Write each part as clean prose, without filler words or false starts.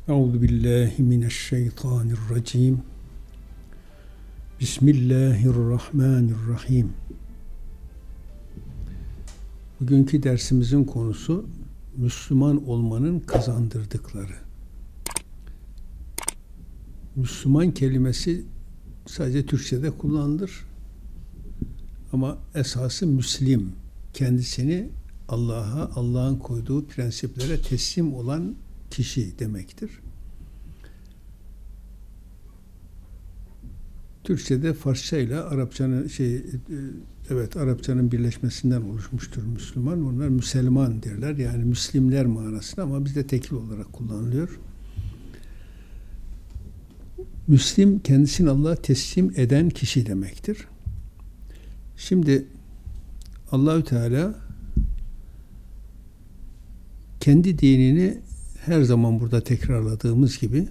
Euzu billahi mineşşeytanirracim. Bismillahirrahmanirrahim. Bugünkü dersimizin konusu Müslüman olmanın kazandırdıkları. Müslüman kelimesi sadece Türkçe'de kullanılır. Ama esası Müslim, kendisini Allah'a, Allah'ın koyduğu prensiplere teslim olan kişi demektir. Türkçe'de Farsça ile Arapçanın Arapçanın birleşmesinden oluşmuştur Müslüman. Onlar Müselman derler. Yani Müslimler manasında ama bizde tekil olarak kullanılıyor. Müslim kendisini Allah'a teslim eden kişi demektir. Şimdi Allahü Teala kendi dinini her zaman burada tekrarladığımız gibi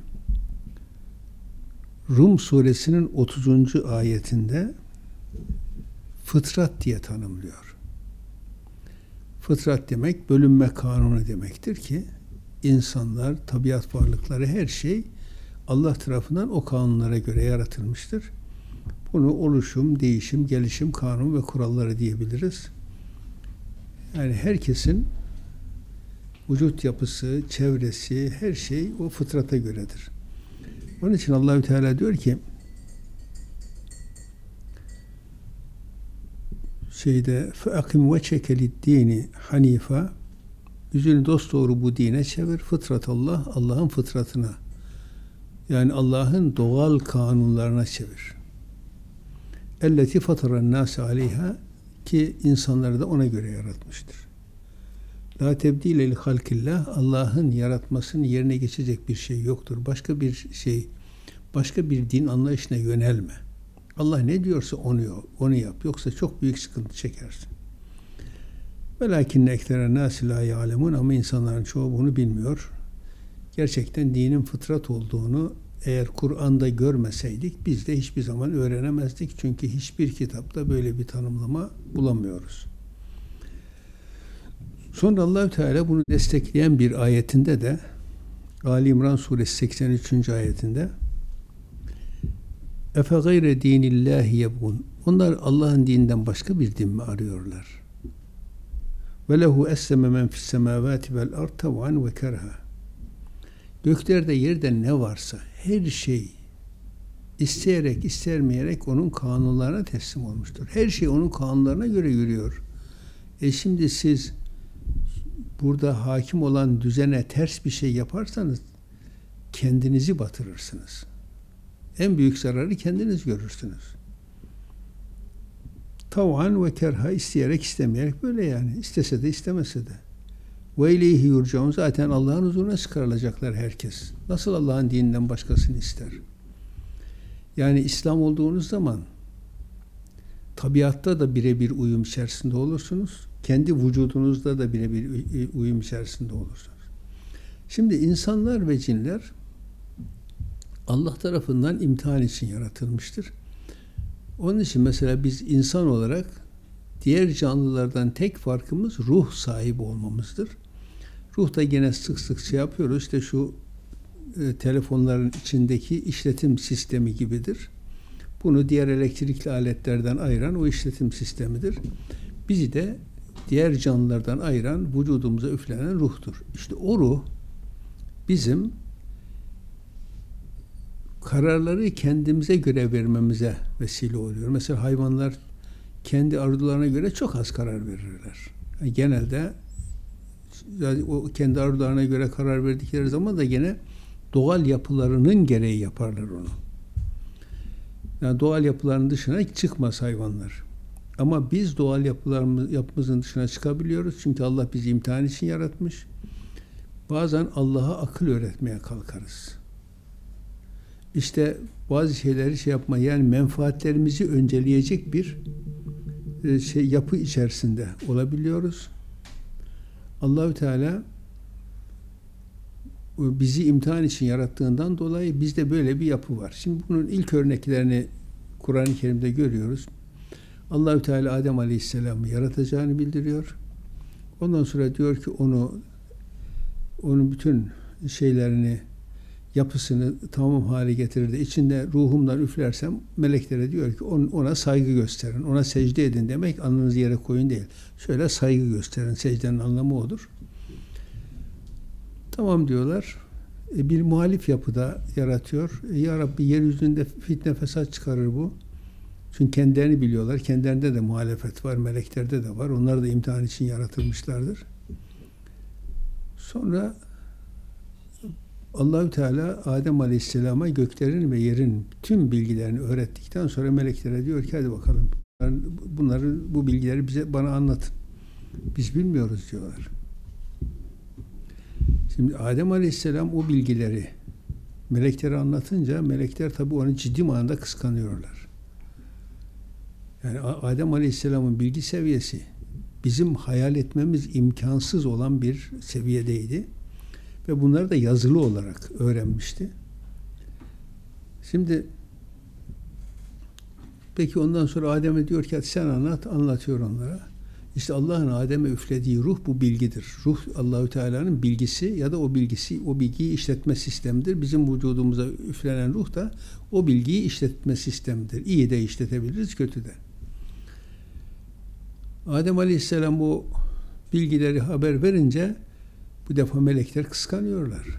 Rum suresinin 30. ayetinde fıtrat diye tanımlıyor. Fıtrat demek bölünme kanunu demektir ki insanlar, tabiat varlıkları, her şey Allah tarafından o kanunlara göre yaratılmıştır. Bunu oluşum, değişim, gelişim kanun ve kuralları diyebiliriz. Yani herkesin vücut yapısı, çevresi, her şey o fıtrata göredir. Onun için Allahü Teala diyor ki فَاَقِمْ وَچَكَ لِلدِّينِ hanifa, yüzünü dosdoğru bu dine çevir. Fıtratallah, Allah'ın fıtratına, yani Allah'ın doğal kanunlarına çevir. اَلَّتِ فَطَرَ النَّاسَ عَلَيْهَا, ki insanları da ona göre yaratmıştır. La tebdile li halkillah, Allah'ın yaratmasını yerine geçecek bir şey yoktur. Başka bir din anlayışına yönelme. Allah ne diyorsa onu yap. Yoksa çok büyük sıkıntı çekersin. Velakinne ektere nâsi lâ ya'lemûn, ama insanların çoğu bunu bilmiyor. Gerçekten dinin fıtrat olduğunu eğer Kur'an'da görmeseydik biz de hiçbir zaman öğrenemezdik. Çünkü hiçbir kitapta böyle bir tanımlama bulamıyoruz. Sonra Allahü Teala bunu destekleyen bir ayetinde de Ali İmran suresi 83. ayetinde Efe gayre dinillahi yebgun, onlar Allah'ın dininden başka bir din mi arıyorlar? Ve lehu esleme men fis semavati vel ard tev'an ve kerha, göklerde yerde ne varsa her şey isteyerek istermeyerek onun kanunlarına teslim olmuştur. Her şey onun kanunlarına göre yürüyor. Şimdi siz burada hakim olan düzene ters bir şey yaparsanız kendinizi batırırsınız. En büyük zararı kendiniz görürsünüz. Tav'an ve kerha, isteyerek istemeyerek, böyle yani. İstese de istemese de. Ve ileyhi yurcaun, zaten Allah'ın huzuruna çıkarılacaklar herkes. Nasıl Allah'ın dininden başkasını ister? Yani İslam olduğunuz zaman tabiatta da birebir uyum içerisinde olursunuz. Kendi vücudunuzda da birebir uyum içerisinde olursunuz. Şimdi insanlar ve cinler Allah tarafından imtihan için yaratılmıştır. Onun için mesela biz insan olarak diğer canlılardan tek farkımız ruh sahibi olmamızdır. Ruh da gene sık sık şey yapıyoruz. İşte şu telefonların içindeki işletim sistemi gibidir. Bunu diğer elektrikli aletlerden ayıran o işletim sistemidir. Bizi de diğer canlılardan ayıran, vücudumuza üflenen ruhtur. İşte o ruh bizim kararları kendimize göre vermemize vesile oluyor. Mesela hayvanlar kendi arzularına göre çok az karar verirler. Yani genelde o kendi arzularına göre karar verdikleri zaman da gene doğal yapılarının gereği yaparlar onu. Yani doğal yapıların dışına çıkmaz hayvanlar. Ama biz doğal yapımızın dışına çıkabiliyoruz. Çünkü Allah bizi imtihan için yaratmış. Bazen Allah'a akıl öğretmeye kalkarız. İşte bazı şeyleri yapma, yani menfaatlerimizi önceleyecek bir yapı içerisinde olabiliyoruz. Allahü Teala bizi imtihan için yarattığından dolayı bizde böyle bir yapı var. Şimdi bunun ilk örneklerini Kur'an-ı Kerim'de görüyoruz. Allahü Teala Adem Aleyhisselam'ı yaratacağını bildiriyor. Ondan sonra diyor ki onun bütün şeylerini, yapısını tamam hale getirir de içinde ruhumdan üflersem meleklere diyor ki ona saygı gösterin, ona secde edin demek alnınızı yere koyun değil. Şöyle saygı gösterin. Secdenin anlamı odur. Tamam diyorlar. Bir muhalif yapıda yaratıyor. Ya Rabbi yeryüzünde fitne fesat çıkarır bu. Çünkü kendilerini biliyorlar. Kendilerinde de muhalefet var. Meleklerde de var. Onlar da imtihan için yaratılmışlardır. Sonra Allahü Teala Adem Aleyhisselam'a göklerin ve yerin tüm bilgilerini öğrettikten sonra meleklere diyor ki hadi bakalım bu bilgileri bana anlatın. Biz bilmiyoruz diyorlar. Şimdi Adem Aleyhisselam o bilgileri meleklere anlatınca melekler tabii onu ciddi manada kıskanıyorlar. Yani Adem Aleyhisselam'ın bilgi seviyesi bizim hayal etmemiz imkansız olan bir seviyedeydi. Ve bunları da yazılı olarak öğrenmişti. Şimdi peki ondan sonra Adem'e diyor ki sen anlat, anlatıyor onlara. İşte Allah'ın Adem'e üflediği ruh bu bilgidir. Ruh Allahü Teala'nın bilgisi ya da o bilgiyi işletme sistemidir. Bizim vücudumuza üflenen ruh da o bilgiyi işletme sistemidir. İyi de işletebiliriz, kötü de. Adem Aleyhisselam bu bilgileri haber verince bu defa melekler kıskanıyorlar.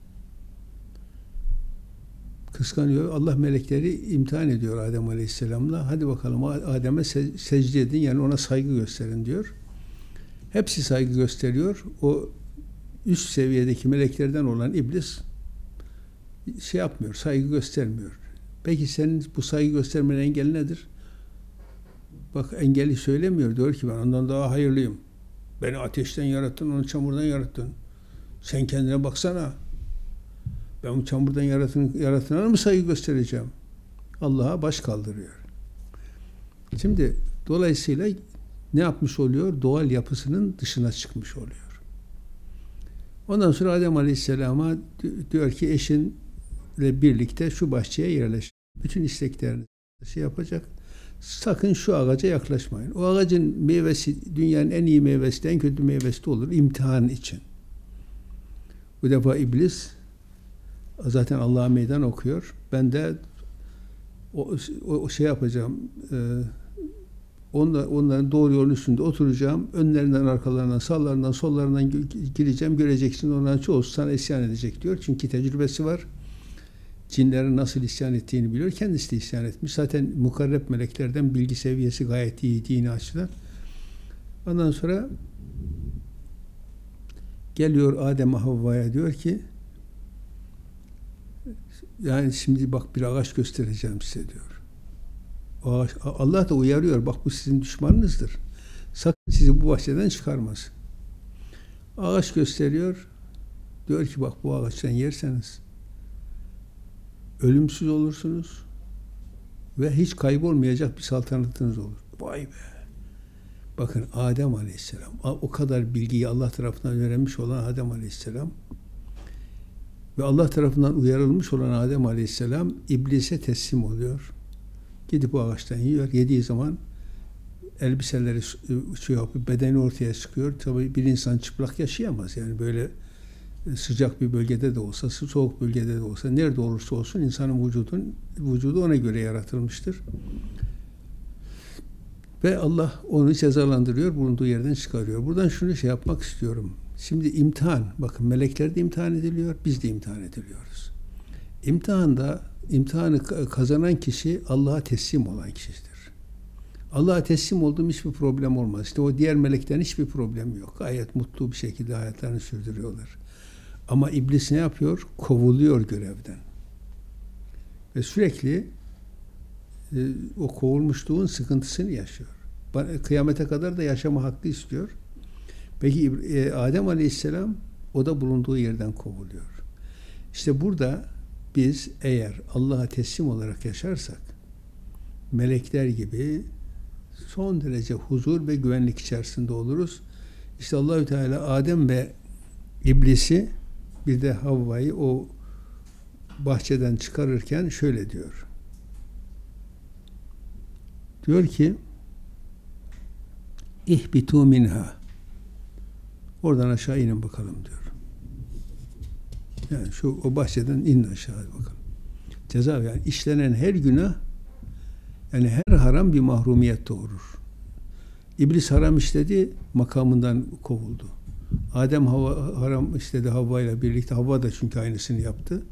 Kıskanıyor. Allah melekleri imtihan ediyor Adem Aleyhisselam'la. Hadi bakalım Adem'e secde edin, yani ona saygı gösterin diyor. Hepsi saygı gösteriyor. O üst seviyedeki meleklerden olan iblis şey yapmıyor, saygı göstermiyor. Peki senin bu saygı göstermenin engeli nedir? Bak engeli söylemiyor. Diyor ki ben ondan daha hayırlıyım. Beni ateşten yarattın, onu çamurdan yarattın. Sen kendine baksana. Ben bu çamurdan yaratılana mı saygı göstereceğim? Allah'a baş kaldırıyor. Şimdi dolayısıyla ne yapmış oluyor? Doğal yapısının dışına çıkmış oluyor. Ondan sonra Adem Aleyhisselam'a diyor ki eşinle birlikte şu bahçeye yerleş. Bütün isteklerini şey yapacak. Sakın şu ağaca yaklaşmayın. O ağacın meyvesi dünyanın en iyi meyvesi, en kötü meyvesi de olur imtihan için. Bu defa iblis zaten Allah'a meydan okuyor. Ben de o şey yapacağım. Onların doğru yolun üstünde oturacağım. Önlerinden, arkalarından, sağlarından, sollarından gireceğim. Göreceksin onların çoğusu sana isyan edecek diyor. Çünkü tecrübesi var. Cinlerin nasıl isyan ettiğini biliyor. Kendisi de isyan etmiş. Zaten mukarreb meleklerden bilgi seviyesi gayet iyi dini açıdan. Ondan sonra geliyor Adem'e Havva'ya diyor ki yani şimdi bak bir ağaç göstereceğim size diyor. O ağaç, Allah da uyarıyor. Bak bu sizin düşmanınızdır. Sakın sizi bu bahçeden çıkarmasın. Ağaç gösteriyor. Diyor ki bak bu ağaçtan yerseniz ölümsüz olursunuz ve hiç kaybolmayacak bir saltanatınız olur. Vay be! Bakın Adem Aleyhisselam, o kadar bilgiyi Allah tarafından öğrenmiş olan Adem Aleyhisselam ve Allah tarafından uyarılmış olan Adem Aleyhisselam iblise teslim oluyor. Gidip o ağaçtan yiyor. Yediği zaman elbiseleri şey yapıp bedeni ortaya çıkıyor. Tabii bir insan çıplak yaşayamaz. Yani böyle sıcak bir bölgede de olsa, soğuk bölgede de olsa, nerede olursa olsun insanın vücudu ona göre yaratılmıştır. Ve Allah onu cezalandırıyor, bulunduğu yerden çıkarıyor. Buradan şunu şey yapmak istiyorum. Şimdi imtihan, bakın melekler de imtihan ediliyor, biz de imtihan ediliyoruz. İmtihanı kazanan kişi Allah'a teslim olan kişidir. Allah'a teslim olduğum hiçbir problem olmaz. İşte o diğer meleklerin hiçbir problemi yok. Gayet mutlu bir şekilde hayatlarını sürdürüyorlar. Ama iblis ne yapıyor? Kovuluyor görevden. Ve sürekli o kovulmuşluğun sıkıntısını yaşıyor. Kıyamete kadar da yaşama hakkı istiyor. Peki Adem Aleyhisselam o da bulunduğu yerden kovuluyor. İşte burada biz eğer Allah'a teslim olarak yaşarsak melekler gibi son derece huzur ve güvenlik içerisinde oluruz. İşte Allahü Teala Adem ve İblisi bir de Havva'yı o bahçeden çıkarırken şöyle diyor. Diyor ki İhbitu minha. Oradan aşağı inin bakalım diyor. Yani o bahçeden inin aşağı bakalım. Ceza yani işlenen her günah, yani her haram bir mahrumiyet doğurur. İblis haram işledi, makamından kovuldu. Adem haram işledi Havva ile birlikte. Havva da çünkü aynısını yaptı.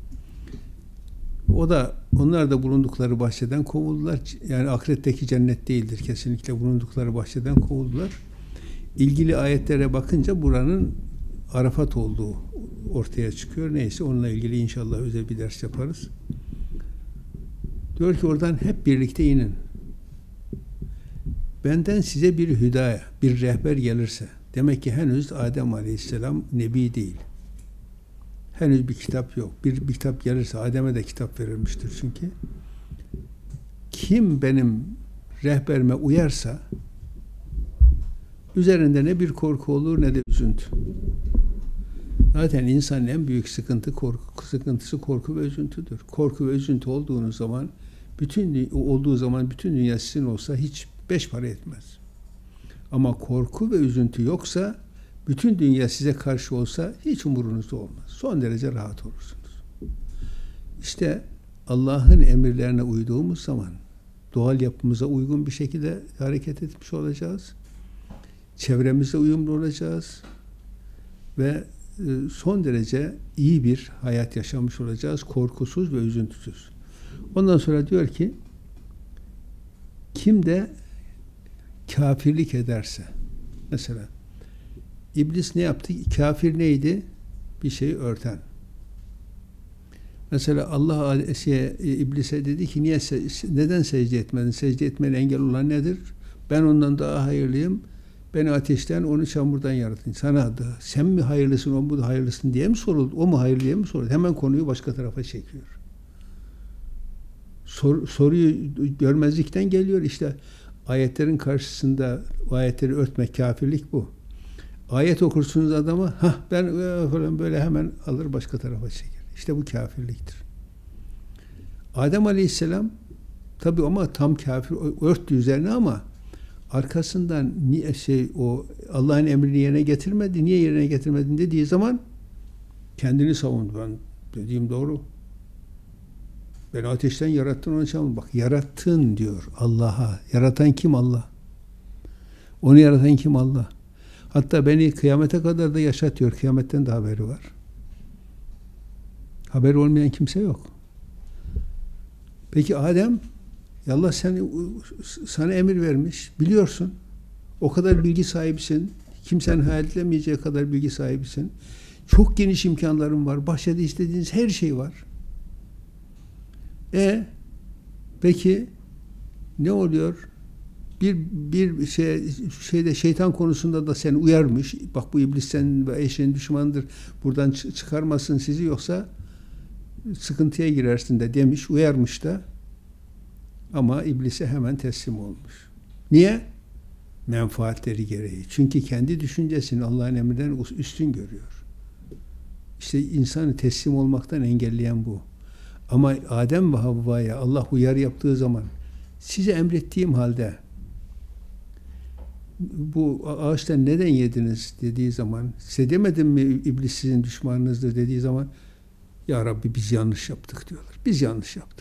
Onlar da bulundukları bahçeden kovuldular. Yani ahiretteki cennet değildir. Kesinlikle bulundukları bahçeden kovuldular. İlgili ayetlere bakınca buranın Arafat olduğu ortaya çıkıyor. Neyse onunla ilgili inşallah özel bir ders yaparız. Diyor ki oradan hep birlikte inin. Benden size bir hüdaya, bir rehber gelirse, demek ki henüz Adem Aleyhisselam nebi değil. Henüz bir kitap yok. Bir kitap gelirse, Adem'e de kitap verilmiştir çünkü. Kim benim rehberime uyarsa, üzerinde ne bir korku olur ne de üzüntü. Zaten insanın en büyük sıkıntısı korku ve üzüntüdür. Korku ve üzüntü olduğu zaman bütün dünya sizin olsa hiç 5 para etmez. Ama korku ve üzüntü yoksa, bütün dünya size karşı olsa hiç umurunuzda olmaz. Son derece rahat olursunuz. İşte Allah'ın emirlerine uyduğumuz zaman doğal yapımıza uygun bir şekilde hareket etmiş olacağız. Çevremizle uyumlu olacağız. Ve son derece iyi bir hayat yaşamış olacağız. Korkusuz ve üzüntüsüz. Ondan sonra diyor ki, kim de kafirlik ederse, mesela İblis ne yaptı? Kafir neydi? Bir şeyi örten. Mesela Allah İblis'e dedi ki neden secde etmedin? Secde etmene engel olan nedir? Ben ondan daha hayırlıyım. Beni ateşten, onu çamurdan yarattın. Sana da sen mi hayırlısın, o mu hayırlısın diye mi soruldu? O mu hayırlı diye mi soruldu? Hemen konuyu başka tarafa çekiyor. Soruyu görmezlikten geliyor. İşte ayetlerin karşısında o ayetleri örtmek, kafirlik bu. Ayet okursunuz adama, ben falan böyle hemen alır başka tarafa çeker. İşte bu kafirliktir. Adem Aleyhisselam tabii ama tam kafir örttü üzerine ama arkasından o Allah'ın emrini yerine getirmedi. Niye yerine getirmedin dediği zaman kendini savundu. Ben dediğim doğru. Beni ateşten yarattın, onun için bak yarattın diyor Allah'a. Yaratan kim? Allah. Onu yaratan kim? Allah. Hatta beni kıyamete kadar da yaşatıyor. Kıyametten de haberi var. Haberi olmayan kimse yok. Peki Adem, Allah sana emir vermiş. Biliyorsun. O kadar bilgi sahibisin. Kimsenin hayal edemeyeceği kadar bilgi sahibisin. Çok geniş imkanların var. Bahçede istediğiniz her şey var. Peki ne oluyor? Bir şeyde şeytan konusunda da seni uyarmış. Bak bu iblis senin ve eşeğin düşmanıdır. Buradan çıkarmasın sizi yoksa sıkıntıya girersin de demiş, uyarmış da. Ama iblise hemen teslim olmuş. Niye? Menfaatleri gereği. Çünkü kendi düşüncesini Allah'ın emrinden üstün görüyor. İşte insanı teslim olmaktan engelleyen bu. Ama Adem ve Havva'ya Allah uyarı yaptığı zaman size emrettiğim halde bu ağaçtan neden yediniz dediği zaman, size demedim mi iblis sizin düşmanınızdır dediği zaman, ya Rabbi biz yanlış yaptık diyorlar. Biz yanlış yaptık.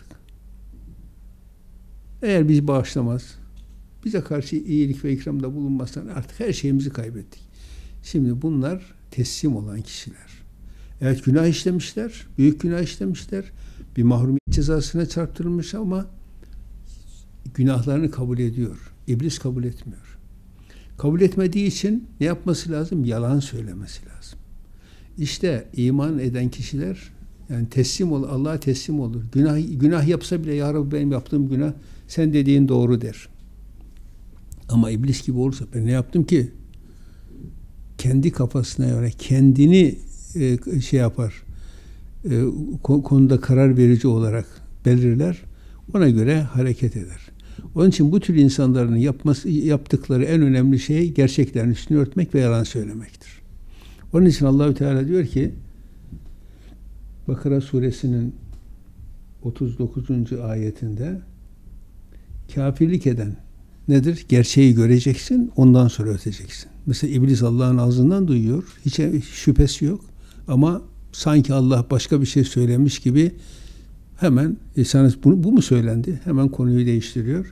Eğer biz bağışlamaz, bize karşı iyilik ve ikramda bulunmazsan artık her şeyimizi kaybettik. Şimdi bunlar teslim olan kişiler. Evet günah işlemişler, büyük günah işlemişler. Bir mahrumiyet cezasına çarptırılmış ama günahlarını kabul ediyor. İblis kabul etmiyor. Kabul etmediği için ne yapması lazım? Yalan söylemesi lazım. İşte iman eden kişiler yani teslim ol, Allah'a teslim olur. Günah yapsa bile ya Rabbi benim yaptığım günah sen dediğin doğru der. Ama iblis gibi olursa ben ne yaptım ki? Kendi kafasına göre kendini yapar. Konuda karar verici olarak belirler. Ona göre hareket eder. Onun için bu tür insanların yaptıkları en önemli şey gerçeklerin üstünü örtmek ve yalan söylemektir. Onun için Allahü Teala diyor ki Bakara suresinin 39. ayetinde kafirlik eden nedir? Gerçeği göreceksin, ondan sonra öteceksin. Mesela iblis Allah'ın ağzından duyuyor. Hiç şüphesi yok. Ama sanki Allah başka bir şey söylemiş gibi hemen sana bu mu söylendi? Hemen konuyu değiştiriyor.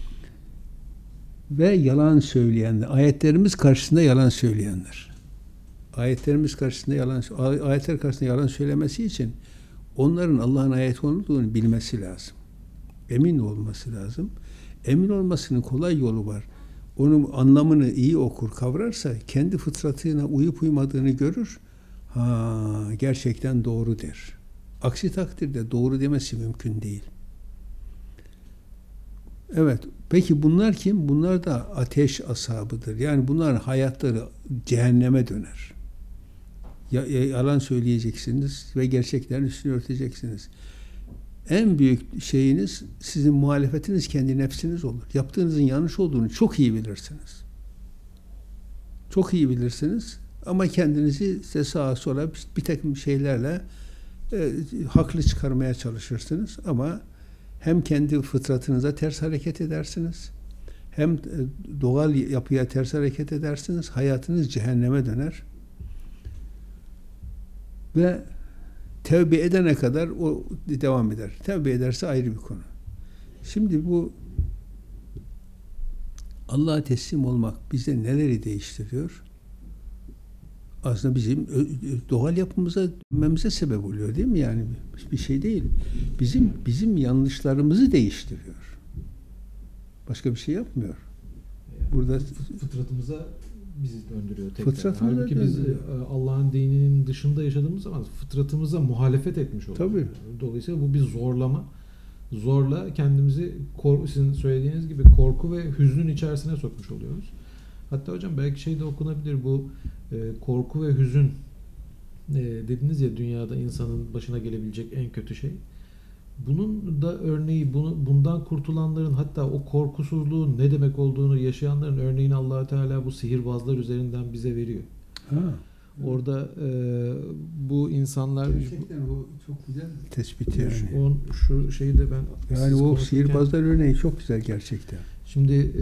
Ve yalan söyleyenler, ayetlerimiz karşısında yalan söyleyenler. Ayetler karşısında yalan söylemesi için onların Allah'ın ayeti olduğunu bilmesi lazım. Emin olması lazım. Emin olmasının kolay yolu var. Onun anlamını iyi okur, kavrarsa kendi fıtratına uyup uymadığını görür. Gerçekten doğru der. Aksi takdirde doğru demesi mümkün değil. Evet. Peki bunlar kim? Bunlar da ateş ashabıdır. Yani bunların hayatları cehenneme döner. Yalan söyleyeceksiniz ve gerçeklerin üstünü örteceksiniz. En büyük şeyiniz, sizin muhalefetiniz kendi nefsiniz olur. Yaptığınızın yanlış olduğunu çok iyi bilirsiniz. Çok iyi bilirsiniz ama kendinizi size sağa sola bir takım şeylerle haklı çıkarmaya çalışırsınız ama hem kendi fıtratınıza ters hareket edersiniz, hem doğal yapıya ters hareket edersiniz, hayatınız cehenneme döner ve tevbe edene kadar o devam eder. Tevbe ederse ayrı bir konu. Şimdi bu Allah'a teslim olmak bizde neleri değiştiriyor? Aslında bizim doğal yapımıza dönmemize sebep oluyor değil mi? Yani bir şey değil. Bizim yanlışlarımızı değiştiriyor. Başka bir şey yapmıyor. Burada fıtratımıza bizi döndürüyor tekrar. Fıtratımıza halbuki biz Allah'ın dininin dışında yaşadığımız zaman fıtratımıza muhalefet etmiş oluyoruz. Tabii. Dolayısıyla bu bir zorlama. Zorla kendimizi sizin söylediğiniz gibi korku ve hüznün içerisine sokmuş oluyoruz. Hatta hocam belki şey de okunabilir, bu korku ve hüzün dediniz ya, dünyada insanın başına gelebilecek en kötü şey. Bunun da örneği, bundan kurtulanların, hatta o korkusuzluğun ne demek olduğunu yaşayanların örneğini Allah Teala bu sihirbazlar üzerinden bize veriyor. Orada bu insanlar, gerçekten bu çok güzel tespit yani. Şu şeyi de ben yani o sihirbazlar örneği çok güzel gerçekten. Şimdi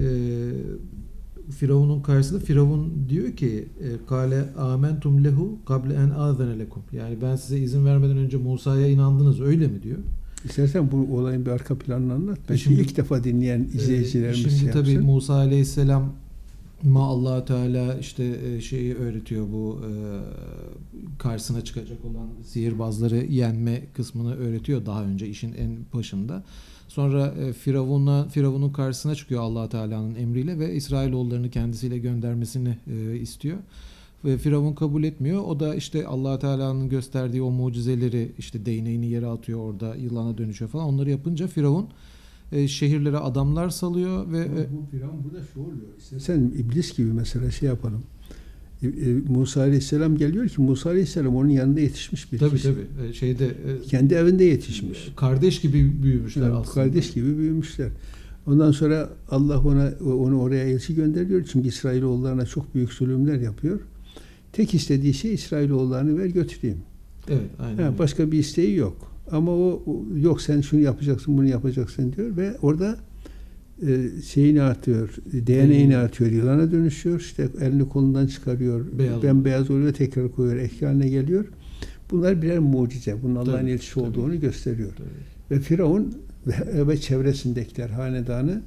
Firavun'un karşısında Firavun diyor ki kâle âmentum lehu kable en âzene lekum. Yani ben size izin vermeden önce Musa'ya inandınız, öyle mi diyor. İstersen bu olayın bir arka planını anlat. Belki ilk defa dinleyen izleyicilerimiz şimdi tabii Musa Aleyhisselam Allah Teala işte şeyi öğretiyor, bu karşısına çıkacak olan sihirbazları yenme kısmını öğretiyor daha önce işin en başında. Sonra Firavun'un karşısına çıkıyor Allah Teala'nın emriyle ve İsrailoğullarını kendisiyle göndermesini istiyor. Ve Firavun kabul etmiyor. O da işte Allah Teala'nın gösterdiği o mucizeleri, işte değneğini yere atıyor, orada yılana dönüşüyor falan. Onları yapınca Firavun şehirlere adamlar salıyor ve bu Firavun burada şu oluyor. Sen iblis gibi mesela şey yapalım. Musa Aleyhisselam geliyor ki Musa Aleyhisselam onun yanında yetişmiş bir kişi. Şeyde kendi evinde yetişmiş. Kardeş gibi büyümüşler yani aslında. Kardeş gibi büyümüşler. Ondan sonra Allah onu oraya elçi gönderiyor. Çünkü İsrailoğullarına çok büyük zulümler yapıyor. Tek istediği şey İsrailoğullarını ver götüreyim. Evet, aynen. Başka bir isteği yok. Ama o yok, sen şunu yapacaksın, bunu yapacaksın diyor ve orada şeyini artıyor, DNA'ni artıyor, yılana dönüşüyor. İşte elini kolundan çıkarıyor, bembeyaz oluyor, tekrar koyuyor, eski haline geliyor. Bunlar birer mucize. Bunun Allah'ın elçisi olduğunu gösteriyor. Tabii. Ve Firavun ve çevresindekiler, hanedanı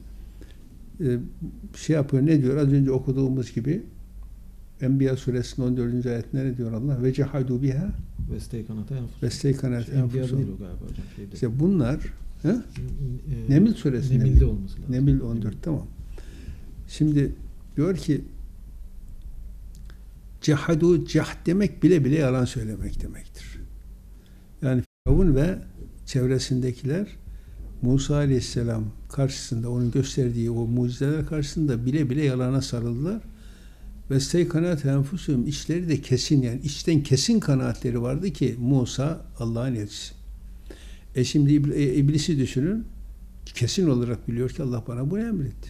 şey yapıyor, ne diyor? Az önce okuduğumuz gibi Enbiya suresinin 14. ayetinde ne diyor Allah? Ve cehadu biha vesteykanat enfusuhum. İşte bunlar Neml suresi. Nemil'de olması lazım. Neml 14, tamam. Şimdi diyor ki cehadu, cehd demek bile bile yalan söylemek demektir. Yani Firavun ve çevresindekiler Musa Aleyhisselam karşısında, onun gösterdiği o mucizeler karşısında bile bile yalana sarıldılar. Ve steykanat enfusuhum, içleri de kesin, yani içten kesin kanaatleri vardı ki Musa Allah'ın elçisi. Şimdi iblisi düşünün, kesin olarak biliyor ki Allah bana bunu emretti.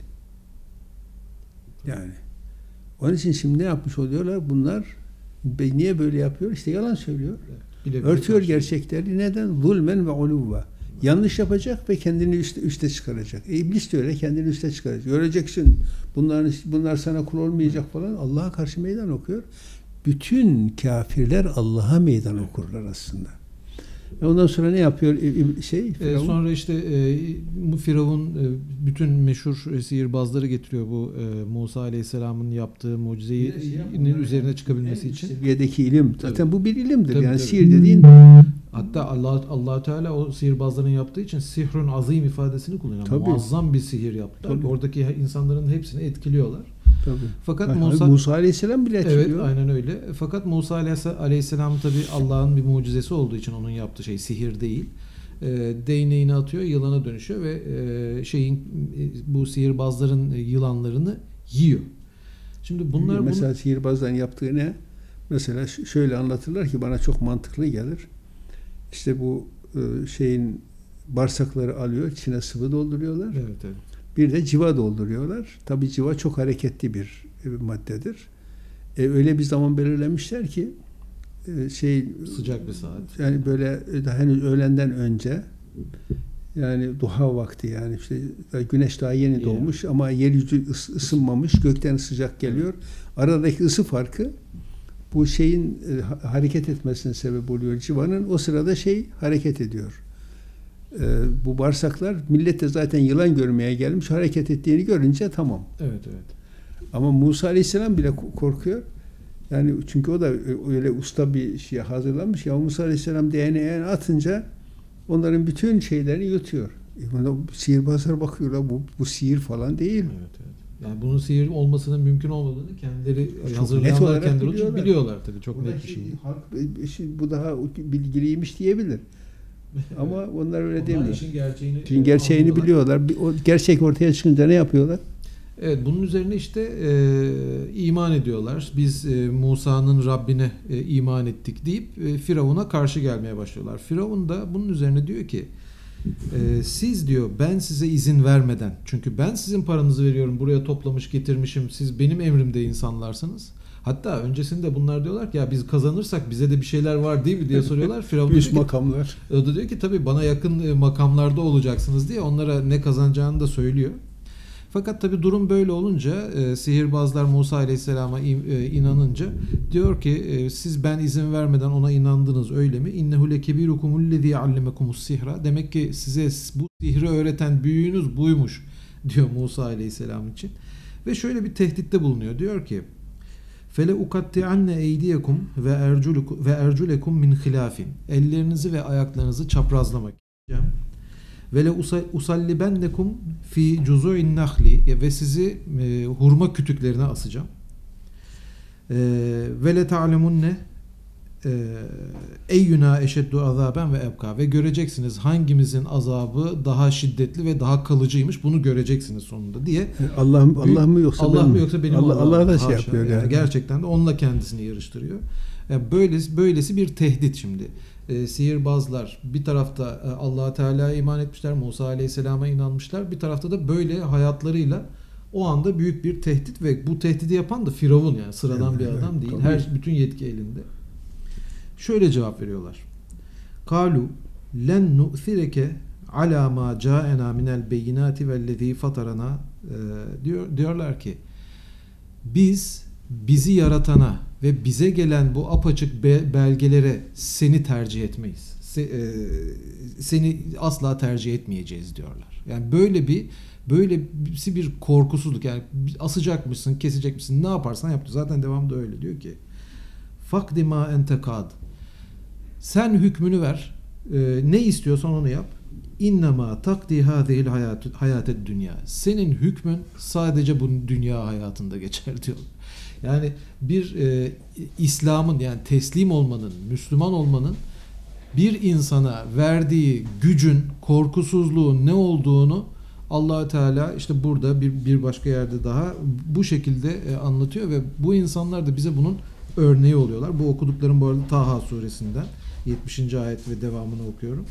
Yani onun için şimdi ne yapmış oluyorlar bunlar? Niye böyle yapıyor? İşte yalan söylüyor. Örtüyor gerçekleri. Neden? Zulmen ve uluvva. Yanlış yapacak ve kendini üste çıkaracak. İblis de öyle, kendini üste çıkaracak. Göreceksin bunlar sana kul olmayacak falan. Allah'a karşı meydan okuyor. bütün kafirler Allah'a meydan okurlar aslında. Ondan sonra ne yapıyor Firavun? Sonra işte bu Firavun bütün meşhur sihirbazları getiriyor bu Musa Aleyhisselam'ın yaptığı mucizenin üzerine çıkabilmesi için. Seviyedeki ilim. Zaten bu bir ilimdir. Tabii, yani tabii. sihir dediğin. Hatta Allah Teala o sihirbazların yaptığı için sihrun azim ifadesini kullanıyor. Tabii. Muazzam bir sihir yaptılar. Tabii. Oradaki insanların hepsini etkiliyorlar. Tabii. Fakat Musa Aleyhisselam bile etkiliyor. Evet, aynen öyle. Fakat Musa Aleyhisselam tabii Allah'ın bir mucizesi olduğu için onun yaptığı şey sihir değil. Değneğini atıyor, yılana dönüşüyor ve bu sihirbazların yılanlarını yiyor. Şimdi bunlar mesela sihirbazların yaptığı ne? Mesela şöyle anlatırlar ki bana çok mantıklı gelir. İşte bu bağırsakları alıyor, içine sıvı dolduruyorlar. Evet, evet. Bir de civa dolduruyorlar. Tabii civa çok hareketli bir maddedir. Öyle bir zaman belirlemişler ki sıcak bir saat. Yani böyle henüz öğlenden önce, yani duha vakti, yani işte güneş daha yeni doğmuş ama yeryüzü ısınmamış, gökten sıcak geliyor. Aradaki ısı farkı bu hareket etmesine sebep oluyor. Civanın o sırada hareket ediyor. Bu bağırsaklar, millet de zaten yılan görmeye gelmiş, hareket ettiğini görünce tamam. Evet, evet. Ama Musa Aleyhisselam bile korkuyor. Yani çünkü o da öyle usta bir şey hazırlanmış ya, Musa Aleyhisselam DNA'ya atınca onların bütün şeylerini yutuyor. Sihirbazlar bakıyorlar, bu sihir falan değil. Evet, evet. Yani bunun sihir olmasının mümkün olmadığını kendileri hazırlayanlar kendileri biliyorlar tabii. Çok net bir şey. Bu daha bilgiliymiş diyebilir. Ama onlar öyle demiyor. İşin gerçeğini biliyorlar. O gerçek ortaya çıkınca ne yapıyorlar? Evet, bunun üzerine işte iman ediyorlar. Biz Musa'nın Rabbine iman ettik deyip Firavun'a karşı gelmeye başlıyorlar. Firavun da bunun üzerine diyor ki siz diyor, ben size izin vermeden, çünkü ben sizin paranızı veriyorum, buraya toplamış getirmişim, siz benim emrimde insanlarsınız. Hatta öncesinde bunlar diyorlar ki ya biz kazanırsak bize de bir şeyler var değil mi diye soruyorlar. Firavun üst makamlar. O da diyor ki tabii bana yakın makamlarda olacaksınız diye onlara ne kazanacağını da söylüyor. Fakat tabii durum böyle olunca sihirbazlar Musa Aleyhisselam'a inanınca diyor ki siz ben izin vermeden ona inandınız öyle mi? İnnehu lekebirukumul-lezî allemakumus sihra. Demek ki size bu sihri öğreten büyüğünüz buymuş diyor Musa Aleyhisselam için. Ve şöyle bir tehditte bulunuyor. Diyor ki fele ukatti'anne eydiyekum ve erculekum min hilafin. Ellerinizi ve ayaklarınızı çaprazlamak isteyeceğim. Ve le usallibennekum fi cuzu'in nahli, ve sizi hurma kütüklerine asacağım. Ve le ta'lemunne eyyuna eşeddu azaben ve ebka, ve göreceksiniz hangimizin azabı daha şiddetli ve daha kalıcıymış, bunu göreceksiniz sonunda diye. Allah mı yoksa benim Allah da yapıyor yani. Gerçekten de onunla kendisini yarıştırıyor. Yani böylesi bir tehdit şimdi. Sihirbazlar bir tarafta Allah-u Teala'ya iman etmişler, Musa Aleyhisselam'a inanmışlar. Bir tarafta da böyle hayatlarıyla o anda büyük bir tehdit ve bu tehdidi yapan da Firavun, yani sıradan bir adam değil. Bütün yetki elinde. Şöyle cevap veriyorlar. Kalu len nu'thireke ala ma ca'ena minel beyinati vellezî fatarana, diyorlar ki bizi yaratana ve bize gelen bu apaçık belgelere seni tercih etmeyiz. Seni asla tercih etmeyeceğiz diyorlar. Yani böylesi bir korkusuzluk. Yani asacakmışsın, kesecekmişsin, ne yaparsan yap. Zaten devamında öyle diyor ki fakdi ma entekad. Sen hükmünü ver. Ne istiyorsan onu yap. İnnemâ takdi hâzihil hayâted dünya. Senin hükmün sadece bu dünya hayatında geçer diyor. Yani bir İslam'ın, yani teslim olmanın, Müslüman olmanın bir insana verdiği gücün, korkusuzluğun ne olduğunu Allah-u Teala işte burada bir başka yerde daha bu şekilde anlatıyor ve bu insanlar da bize bunun örneği oluyorlar. Bu okuduklarım bu arada Taha suresinden 70. ayet ve devamını okuyorum.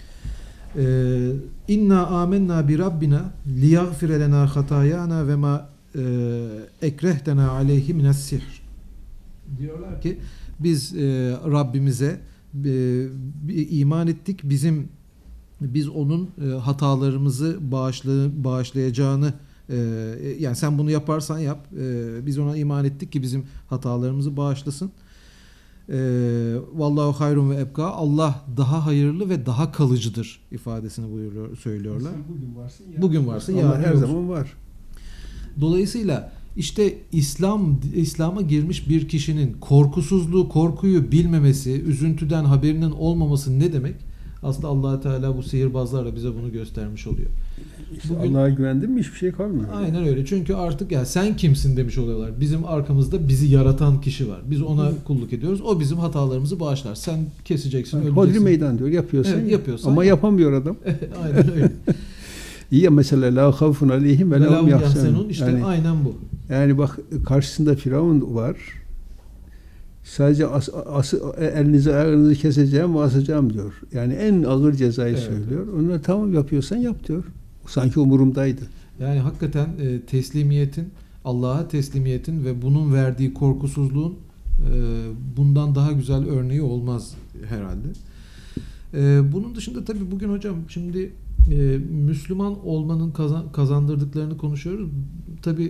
İnna amennâ bi rabbina liyaghfire lenâ hatâyâna ve ma ekrehtena aleyhi mines sihr. Diyorlar ki biz Rabbimize iman ettik. Biz onun hatalarımızı bağışlayacağını, yani sen bunu yaparsan yap. Biz ona iman ettik ki bizim hatalarımızı bağışlasın. Vallahu hayrun ve ebka, Allah daha hayırlı ve daha kalıcıdır ifadesini söylüyorlar. Bugün varsın yarın Allah her yoksun. zaman var. Dolayısıyla işte İslam'a girmiş bir kişinin korkusuzluğu, korkuyu bilmemesi, üzüntüden haberinin olmaması ne demek? Aslında Allah Teala bu sihirbazlarla bize bunu göstermiş oluyor. İşte Bugün- Allah'a güvendin mi hiçbir şey kalmıyor. Aynen öyle. Çünkü artık ya sen kimsin demiş oluyorlar. Bizim arkamızda bizi yaratan kişi var. Biz ona kulluk ediyoruz. O bizim hatalarımızı bağışlar. Sen keseceksin, Hodri öldüreceksin. meydan diyor. Yapıyorsan. Evet, yapıyorsan Ama yap. yapamıyor adam. Aynen öyle. İyi ya, mesela la havfun aleyhim ve Ve la hum lahum yahzanun. yahzenun. İşte Yani, aynen bu. yani bak, karşısında Firavun var. Sadece elinizi ayağınızı keseceğim ve asacağım diyor. Yani en ağır cezayı Evet. söylüyor. Onlar tamam yapıyorsan yap diyor. Sanki umurumdaydı. Yani hakikaten teslimiyetin, Allah'a teslimiyetin ve bunun verdiği korkusuzluğun bundan daha güzel örneği olmaz herhalde. Bunun dışında tabii bugün hocam şimdi Müslüman olmanın kazandırdıklarını konuşuyoruz. Tabii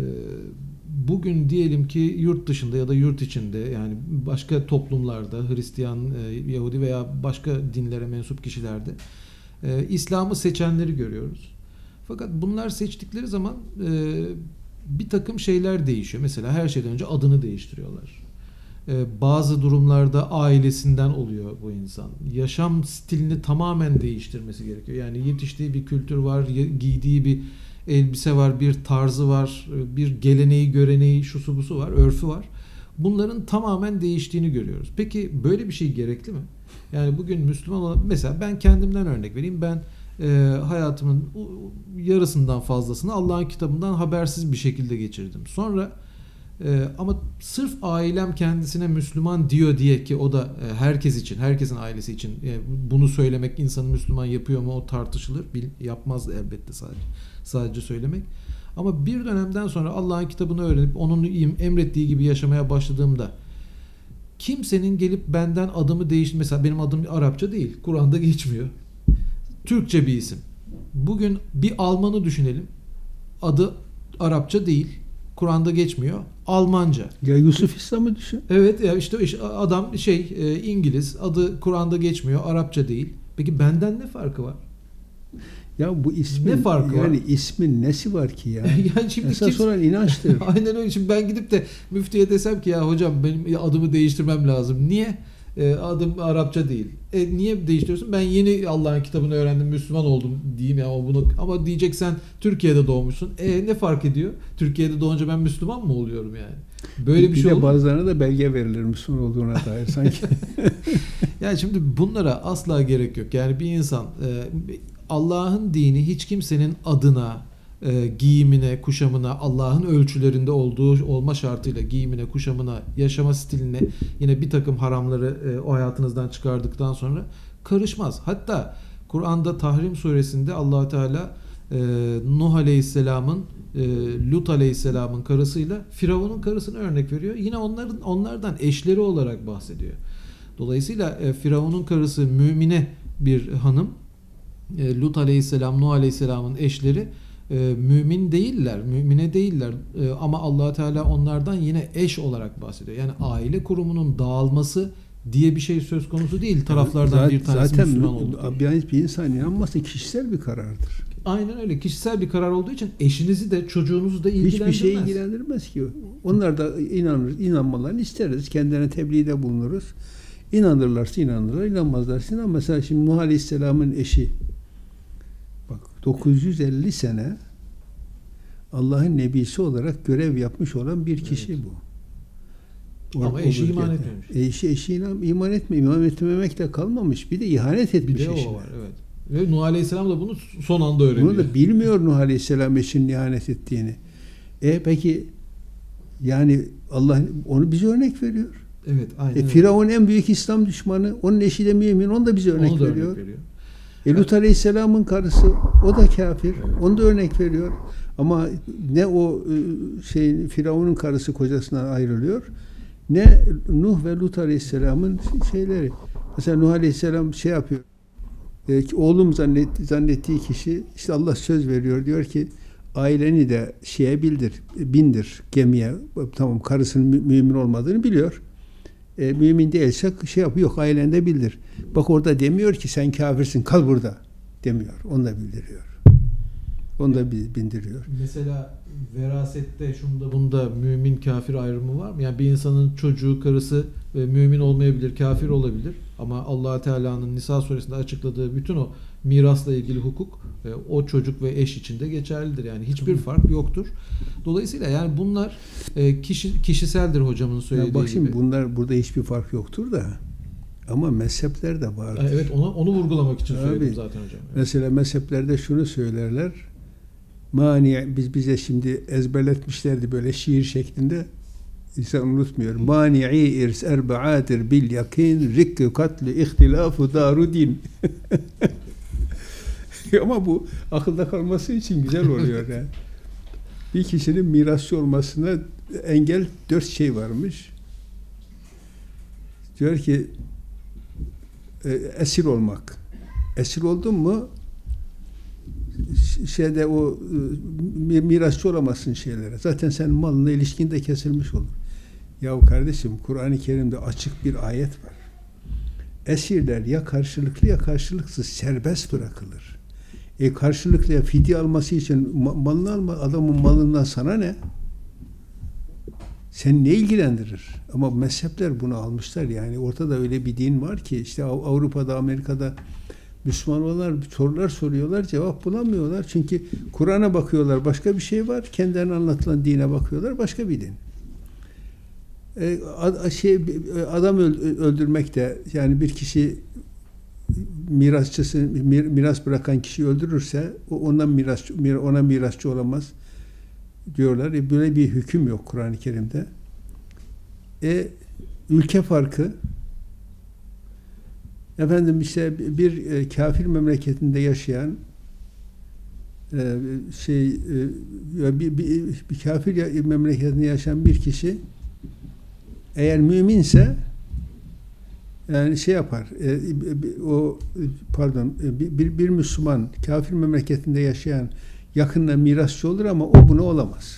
bugün diyelim ki yurt dışında ya da yurt içinde, yani başka toplumlarda, Hristiyan, Yahudi veya başka dinlere mensup kişilerde İslam'ı seçenleri görüyoruz. Fakat bunlar seçtikleri zaman bir takım şeyler değişiyor. Mesela her şeyden önce adını değiştiriyorlar. Bazı durumlarda ailesinden oluyor bu insan. Yaşam stilini tamamen değiştirmesi gerekiyor. Yani yetiştiği bir kültür var, giydiği bir elbise var, bir tarzı var, bir geleneği, göreneği, şusu busu var, örfü var. Bunların tamamen değiştiğini görüyoruz. Peki böyle bir şey gerekli mi? Yani bugün Müslüman olan, mesela ben kendimden örnek vereyim. Ben hayatımın yarısından fazlasını Allah'ın kitabından habersiz bir şekilde geçirdim. Sonra ama sırf ailem kendisine Müslüman diyor diye, ki o da herkes için, herkesin ailesi için bunu söylemek insanı Müslüman yapıyor mu o tartışılır. Yapmaz elbette sadece söylemek. Ama bir dönemden sonra Allah'ın kitabını öğrenip onun emrettiği gibi yaşamaya başladığımda kimsenin gelip benden adımı mesela benim adım Arapça değil, Kur'an'da geçmiyor. Türkçe bir isim. Bugün bir Almanı düşünelim. Adı Arapça değil. Kur'an'da geçmiyor. Almanca. Ya Yusuf İslam'ı düşün. Evet ya, işte adam İngiliz. Adı Kur'an'da geçmiyor. Arapça değil. Peki benden ne farkı var? Ya bu ismin, Ne farkı var? yani ismin nesi var ki ya? Yani şimdi Esas olan inançtır. Aynen öyle. Şimdi ben gidip de müftüye desem ki ya hocam benim adımı değiştirmem lazım. Niye? Adım Arapça değil. Niye değiştiriyorsun? Ben yeni Allah'ın kitabını öğrendim, Müslüman oldum diyeyim ya, ama diyeceksen Türkiye'de doğmuşsun. Ne fark ediyor? Türkiye'de doğunca ben Müslüman mı oluyorum yani? Böyle bir şey olur mu? Bazılarına da belge verilir Müslüman olduğuna dair sanki. Yani şimdi bunlara asla gerek yok. Yani bir insan Allah'ın dini hiç kimsenin adına, giyimine, kuşamına, Allah'ın ölçülerinde olma şartıyla giyimine, kuşamına, yaşama stiline, yine bir takım haramları o hayatınızdan çıkardıktan sonra karışmaz. Hatta Kur'an'da Tahrim suresinde Allah Teala Nuh Aleyhisselam'ın Lut Aleyhisselam'ın karısıyla Firavun'un karısını örnek veriyor. Yine onlardan eşleri olarak bahsediyor. Dolayısıyla Firavun'un karısı mümine bir hanım, Lut Aleyhisselam, Nuh Aleyhisselam'ın eşleri mümin değiller, mümine değiller, ama Allah Teala onlardan yine eş olarak bahsediyor. Yani aile kurumunun dağılması diye bir şey söz konusu değil. Taraflardan bir tanesi zaten Müslüman oldu. bir insan inanması kişisel bir karardır. Aynen öyle. Kişisel bir karar olduğu için eşinizi de çocuğunuzu da ilgilendirmez. Hiçbir şey ilgilendirmez ki. Onlar da inanmalarını isteriz. Kendilerine tebliğde bulunuruz. İnanırlarsa inanırlar, inanmazlarsa inanmaz. Mesela şimdi Nuh Aleyhisselam'ın eşi, bak 950 sene Allah'ın nebisi olarak görev yapmış olan bir kişi, evet, bu. Ama eşi iman etmemiş. Eşi iman etmemekle kalmamış. Bir de ihanet etmiş Bir de eşine. o var, evet. Ve Nuh Aleyhisselam da bunu son anda öğreniyor. Bunu da bilmiyor Nuh Aleyhisselam eşinin ihanet ettiğini. Peki yani Allah onu bize örnek veriyor. Evet, aynen. Firavun en büyük İslam düşmanı. Onun eşi de mümin. Onu da bize örnek veriyor. Lut Aleyhisselam'ın karısı, o da kafir. Evet. Onu da örnek veriyor. Ama ne o Firavun'un karısı kocasından ayrılıyor, ne Nuh ve Lut Aleyhisselam'ın şeyleri. Mesela Nuh Aleyhisselam yapıyor. Oğlum zannettiği kişi, işte Allah söz veriyor, diyor ki aileni de bindir gemiye. Tamam, karısının mümin olmadığını biliyor. mümin değilse şey yapıyor, yok ailende bildir. Bak orada demiyor ki sen kafirsin kal burada demiyor. Onu da bildiriyor. Onu da bildiriyor. Mesela verasette şunda bunda mümin kafir ayrımı var mı? Yani bir insanın çocuğu, karısı mümin olmayabilir, kafir olabilir. Ama Allah Teala'nın Nisa suresinde açıkladığı bütün o mirasla ilgili hukuk o çocuk ve eş için de geçerlidir. Yani hiçbir fark yoktur. Dolayısıyla yani bunlar kişiseldir hocamın söylediği gibi. Bak şimdi bunlar burada hiçbir fark yoktur da ama mezheplerde vardır. Evet onu vurgulamak için söyledim zaten hocam. Evet. Mesela mezheplerde şunu söylerler. Bize şimdi ezberletmişlerdi böyle şiir şeklinde. İnsan unutmuyor. Mani'i irs erba'atir bil yakin rikkü katli ihtilafu darudin. Ama bu akılda kalması için güzel oluyor yani. Bir kişinin mirasçı olmasına engel 4 şey varmış. Diyor ki esir olmak. Esir oldun mu o mirasçı olamazsın şeylere. Zaten senin malına ilişkin de kesilmiş olur. Ya kardeşim Kur'an-ı Kerim'de açık bir ayet var. Esirler ya karşılıklı ya karşılıksız serbest bırakılır. Karşılıklı fidye alması için malını alma, adamın malından sana ne? Seni ne ilgilendirir? Ama mezhepler bunu almışlar. Yani ortada öyle bir din var ki işte Avrupa'da, Amerika'da Müslümanlar sorular soruyorlar, cevap bulamıyorlar. Çünkü Kur'an'a bakıyorlar, başka bir şey var. Kendilerine anlatılan dine bakıyorlar, başka bir din. Adam öldürmek de yani bir kişi miras bırakan kişi öldürürse ona mirasçı olamaz diyorlar. Böyle bir hüküm yok Kur'an-ı Kerim'de. Ülke farkı efendim işte bir kafir memleketinde yaşayan bir kafir memleketinde yaşayan bir kişi eğer müminse yani şey yapar bir Müslüman kafir memleketinde yaşayan yakınına mirasçı olur ama o buna olamaz.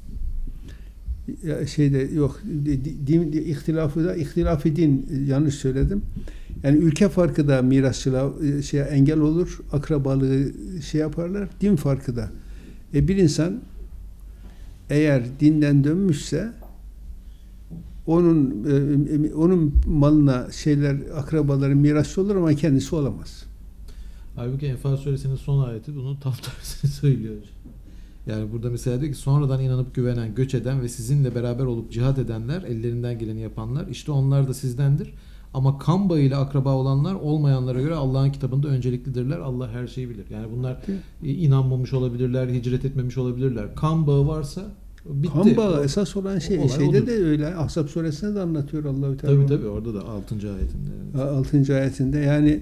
Yok ihtilafı din yanlış söyledim. Yani ülke farkı da mirasçılığa engel olur, akrabalığı yaparlar, din farkı da. Bir insan dinden dönmüşse onun malına akrabaları mirasçı olur ama kendisi olamaz. Halbuki Enfal suresinin son ayeti bunun tam tersini söylüyor. Yani burada mesela diyor ki sonradan inanıp güvenen, göç eden ve sizinle beraber olup cihat edenler, ellerinden geleni yapanlar, işte onlar da sizdendir. Ama kan bağıyla akraba olanlar olmayanlara göre Allah'ın kitabında önceliklidirler. Allah her şeyi bilir. Yani bunlar inanmamış olabilirler, hicret etmemiş olabilirler. Kan bağı varsa bitti. Kan bağı esas olan şeyde de öyle. Ahzab suresinde de anlatıyor Allah-u Teala. Tabii orada da 6. ayetinde. Evet. 6. ayetinde yani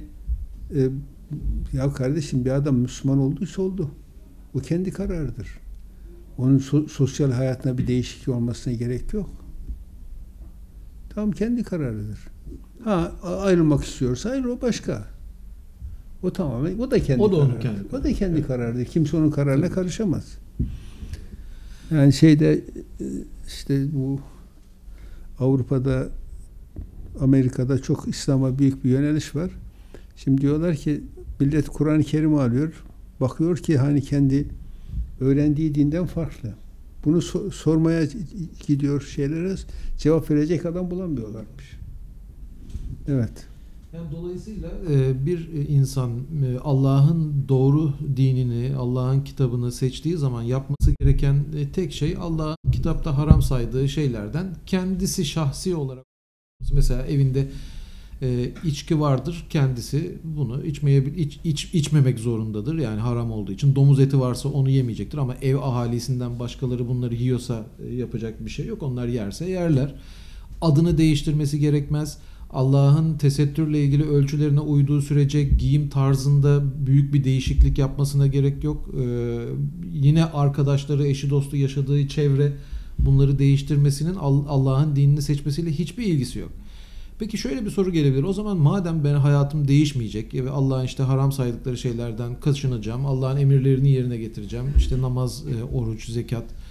ya kardeşim bir adam Müslüman olduysa oldu. O kendi kararıdır. Onun sosyal hayatına bir değişiklik olmasına gerek yok. Tamam kendi kararıdır. Ayrılmak istiyorsa ayrıl o başka. O tamamen o da kendi kararıdır. O da kendi kararıdır. Kimse onun kararına karışamaz. Yani işte bu Avrupa'da Amerika'da çok İslam'a büyük bir yöneliş var. Şimdi diyorlar ki millet Kur'an-ı Kerim alıyor. Bakıyor ki hani kendi öğrendiği dinden farklı. Bunu sormaya gidiyor cevap verecek adam bulamıyorlarmış. Evet. Yani dolayısıyla bir insan Allah'ın doğru dinini, Allah'ın kitabını seçtiği zaman yapması gereken tek şey Allah'ın kitapta haram saydığı şeylerden kendisi şahsi olarak mesela evinde içki vardır, kendisi bunu içmemek zorundadır. Yani haram olduğu için. Domuz eti varsa onu yemeyecektir ama ev ahalisinden başkaları bunları yiyorsa yapacak bir şey yok. Onlar yerse yerler. Adını değiştirmesi gerekmez. Allah'ın tesettürle ilgili ölçülerine uyduğu sürece giyim tarzında büyük bir değişiklik yapmasına gerek yok. Yine arkadaşları, eşi dostu yaşadığı çevre bunları değiştirmesinin Allah'ın dinini seçmesiyle hiçbir ilgisi yok. Peki şöyle bir soru gelebilir. O zaman madem ben hayatım değişmeyecek ve Allah'ın işte haram saydıkları şeylerden kaçınacağım, Allah'ın emirlerini yerine getireceğim, işte namaz, oruç, zekat,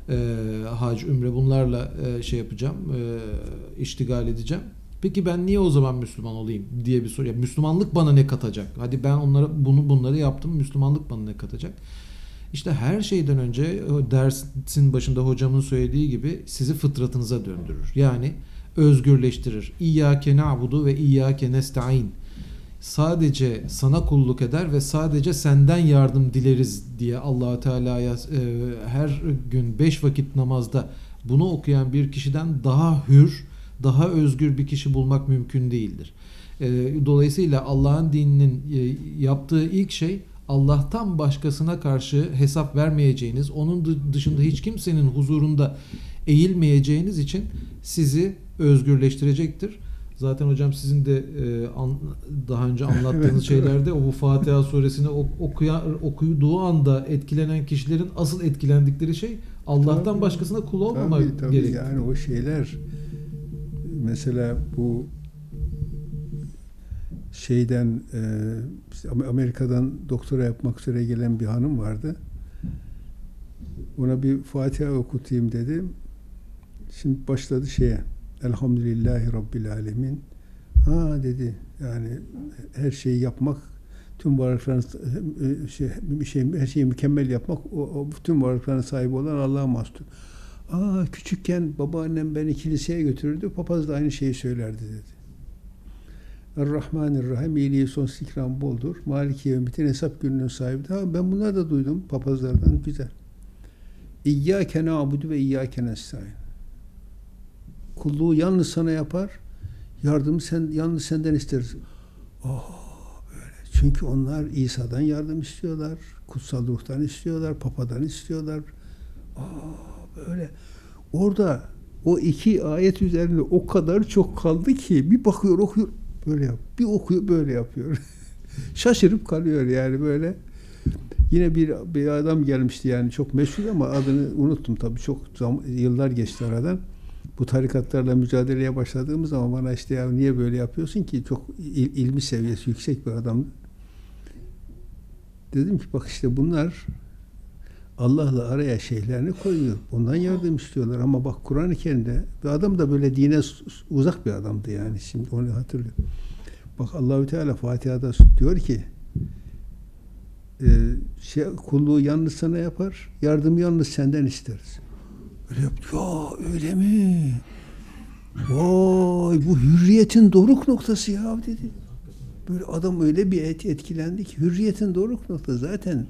Hac, ümre bunlarla şey yapacağım, iştigal edeceğim. Peki ben niye o zaman Müslüman olayım diye bir soru. Ya Müslümanlık bana ne katacak? Hadi ben bunları yaptım. Müslümanlık bana ne katacak? İşte her şeyden önce dersin başında hocamın söylediği gibi sizi fıtratınıza döndürür. Yani özgürleştirir. İyyâke na'budu ve iyyâke nesta'in. Sadece sana kulluk eder ve sadece senden yardım dileriz diye Allah Teala'ya her gün 5 vakit namazda bunu okuyan bir kişiden daha hür, daha özgür bir kişi bulmak mümkün değildir. Dolayısıyla Allah'ın dininin yaptığı ilk şey Allah'tan başkasına karşı hesap vermeyeceğiniz, onun dışında hiç kimsenin huzurunda eğilmeyeceğiniz için sizi özgürleştirecektir. Zaten hocam sizin de daha önce anlattığınız şeylerde o bu Fatiha suresini okuduğu anda etkilenen kişilerin asıl etkilendikleri şey Allah'tan başkasına kul olmamak gerekir. Yani o şeyler mesela bu şeyden Amerika'dan doktora yapmak üzere gelen bir hanım vardı. Ona bir Fatiha okutayım dedim. Şimdi başladı şeye. Elhamdülillahi Rabbil Alemin. Ha dedi. Yani her şeyi yapmak, tüm varlıkların her şeyi mükemmel yapmak, o tüm varlıkların sahibi olan Allah'a mahsustur. Küçükken babaannem beni kiliseye götürürdü. Papaz da aynı şeyi söylerdi dedi. Er-Rahmanir-Rahim, iyiliği sonsuz ikram boldur. Maliki yevmiddin, hesap gününün sahibi. Ben bunları da duydum papazlardan. Güzel. İyyâke na'budu ve iyyâke nestaîn. Kulluğu yalnız sana yapar. Yardımı yalnız senden isteriz. Böyle. Çünkü onlar İsa'dan yardım istiyorlar. Kutsal ruhtan istiyorlar. Papadan istiyorlar. Böyle. Orada o iki ayet üzerinde o kadar çok kaldı ki bir bakıyor okuyor böyle yap. Bir okuyor böyle yapıyor. Şaşırıp kalıyor yani böyle. Yine bir adam gelmişti yani çok meşhur ama adını unuttum tabii çok yıllar geçti aradan. Bu tarikatlarla mücadeleye başladığımız zaman bana işte ya niye böyle yapıyorsun ki çok ilmi seviyesi yüksek bir adamdı. Dedim ki bak işte bunlar Allah'la araya şeylerini koyuyor. Ondan yardım istiyorlar ama bak Kur'an-ı Kerim'de bir adam da böyle dine uzak bir adamdı yani şimdi onu hatırlıyorum. Bak Allahü Teala Fatiha'da diyor ki kulluğu yalnız sana yapar, yardımı yalnız senden isteriz. Öyle yaptı. Ya öyle mi? Vay bu hürriyetin doruk noktası ya dedi. Böyle adam öyle bir etkilendi ki hürriyetin doruk noktası zaten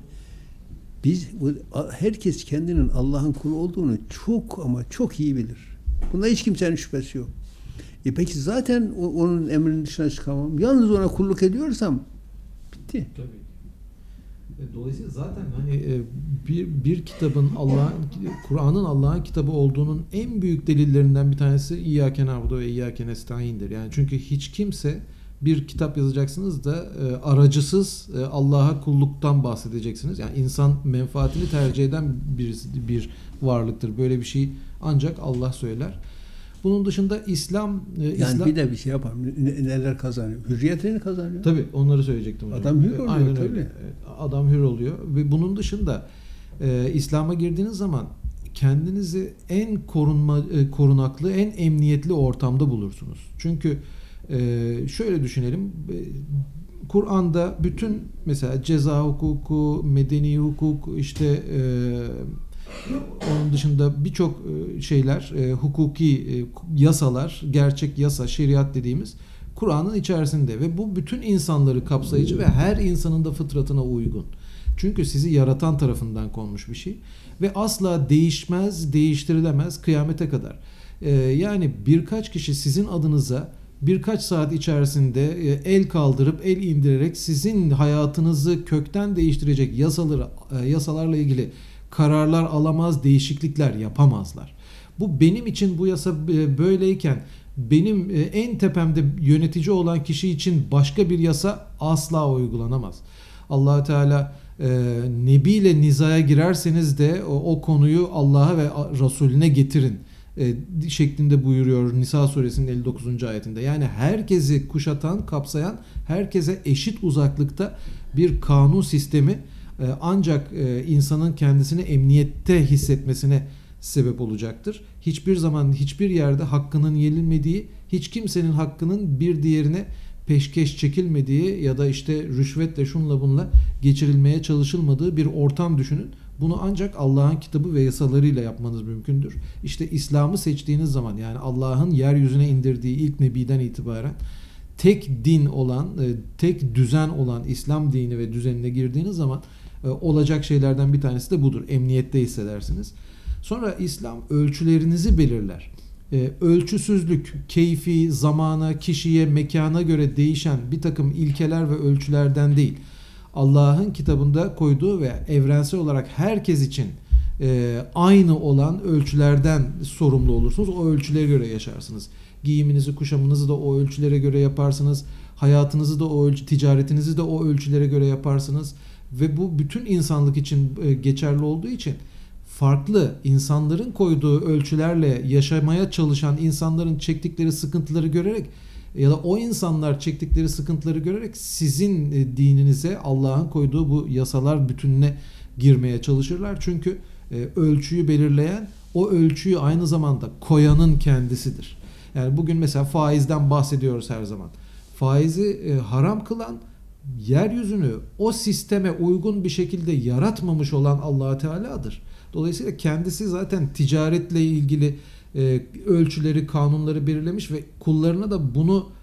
herkes kendinin Allah'ın kulu olduğunu çok ama çok iyi bilir. Bunda hiç kimsenin şüphesi yok. Peki zaten onun emrinin dışına çıkamam. Yalnız ona kulluk ediyorsam bitti. Tabii. Dolayısıyla zaten hani bir kitabın Kur'an'ın Allah'ın kitabı olduğunun en büyük delillerinden bir tanesi İyyâke na'budu ve iyyâke nestaîn'dir. Yani çünkü hiç kimse bir kitap yazacaksınız da aracısız Allah'a kulluktan bahsedeceksiniz. Yani insan menfaatini tercih eden bir varlıktır. Böyle bir şey ancak Allah söyler. Bunun dışında İslam bir de bir şey yapalım. Neler kazanıyor? Hürriyetini kazanıyor. Tabii onları söyleyecektim hocam. Adam hür oluyor. Aynen tabii. Öyle. Adam hür oluyor ve bunun dışında İslam'a girdiğiniz zaman kendinizi en korunaklı, en emniyetli ortamda bulursunuz. Çünkü şöyle düşünelim. Kur'an'da bütün mesela ceza hukuku, medeni hukuk, işte onun dışında birçok şeyler, hukuki yasalar, gerçek yasa, şeriat dediğimiz Kur'an'ın içerisinde ve bu bütün insanları kapsayıcı ve her insanın da fıtratına uygun. Çünkü sizi yaratan tarafından konmuş bir şey ve asla değişmez, değiştirilemez kıyamete kadar. Yani birkaç kişi sizin adınıza birkaç saat içerisinde el kaldırıp el indirerek sizin hayatınızı kökten değiştirecek yasalarla ilgili kararlar alamaz, değişiklikler yapamazlar. Bu benim için bu yasa böyleyken benim en tepemde yönetici olan kişi için başka bir yasa asla uygulanamaz. Allah Teala Nebi ile nizaya girerseniz de o konuyu Allah'a ve Resulüne getirin şeklinde buyuruyor Nisa suresinin 59. ayetinde. Yani herkesi kuşatan, kapsayan, herkese eşit uzaklıkta bir kanun sistemi ancak insanın kendisini emniyette hissetmesine sebep olacaktır. Hiçbir zaman hiçbir yerde hakkının yenilmediği, hiç kimsenin hakkının bir diğerine peşkeş çekilmediği ya da işte rüşvetle şunla bunla geçirilmeye çalışılmadığı bir ortam düşünün. Bunu ancak Allah'ın kitabı ve yasalarıyla yapmanız mümkündür. İşte İslam'ı seçtiğiniz zaman, yani Allah'ın yeryüzüne indirdiği ilk nebiden itibaren tek din olan, tek düzen olan İslam dini ve düzenine girdiğiniz zaman olacak şeylerden bir tanesi de budur. Emniyette hissedersiniz. Sonra İslam ölçülerinizi belirler. Ölçüsüzlük, keyfi, zamana, kişiye, mekana göre değişen bir takım ilkeler ve ölçülerden değil, Allah'ın kitabında koyduğu ve evrensel olarak herkes için aynı olan ölçülerden sorumlu olursunuz. O ölçülere göre yaşarsınız. Giyiminizi, kuşamınızı da o ölçülere göre yaparsınız. Hayatınızı da ticaretinizi de o ölçülere göre yaparsınız. Ve bu bütün insanlık için geçerli olduğu için farklı insanların koyduğu ölçülerle yaşamaya çalışan insanların çektikleri sıkıntıları görerek ya da o insanlar çektikleri sıkıntıları görerek sizin dininize, Allah'ın koyduğu bu yasalar bütününe girmeye çalışırlar. Çünkü ölçüyü belirleyen, o ölçüyü aynı zamanda koyanın kendisidir. Yani bugün mesela faizden bahsediyoruz her zaman. Faizi haram kılan, yeryüzünü o sisteme uygun bir şekilde yaratmamış olan Allah Teala'dır. Dolayısıyla kendisi zaten ticaretle ilgili ölçüleri, kanunları belirlemiş ve kullarına da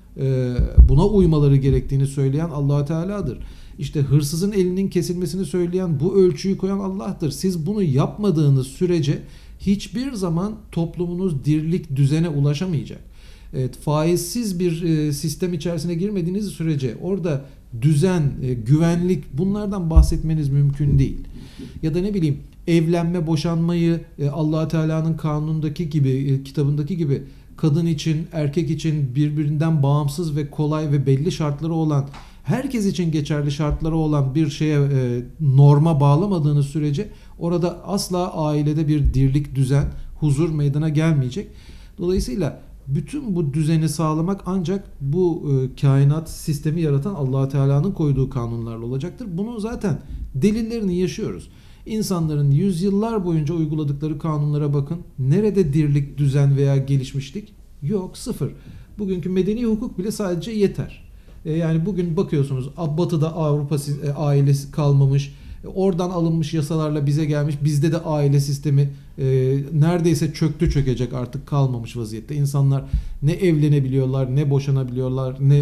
buna uymaları gerektiğini söyleyen Allah Teala'dır. İşte hırsızın elinin kesilmesini söyleyen, bu ölçüyü koyan Allah'tır. Siz bunu yapmadığınız sürece hiçbir zaman toplumunuz dirlik, düzene ulaşamayacak. Evet, faizsiz bir sistem içerisine girmediğiniz sürece orada düzen, güvenlik, bunlardan bahsetmeniz mümkün değil. Ya da ne bileyim, evlenme, boşanmayı Allah Teala'nın kanunundaki gibi, kitabındaki gibi kadın için, erkek için birbirinden bağımsız ve kolay ve belli şartları olan, herkes için geçerli şartları olan bir şeye, norma bağlamadığınız sürece orada asla ailede bir dirlik, düzen, huzur meydana gelmeyecek. Dolayısıyla bütün bu düzeni sağlamak ancak bu kainat sistemi yaratan Allah Teala'nın koyduğu kanunlarla olacaktır. Bunun zaten delillerini yaşıyoruz. İnsanların yüzyıllar boyunca uyguladıkları kanunlara bakın. Nerede dirlik, düzen veya gelişmişlik? Yok, sıfır. Bugünkü medeni hukuk bile sadece yeter. Yani bugün bakıyorsunuz, Batı'da Avrupa ailesi kalmamış, oradan alınmış yasalarla bize gelmiş. Bizde de aile sistemi neredeyse çökecek, artık kalmamış vaziyette. İnsanlar ne evlenebiliyorlar, ne boşanabiliyorlar, ne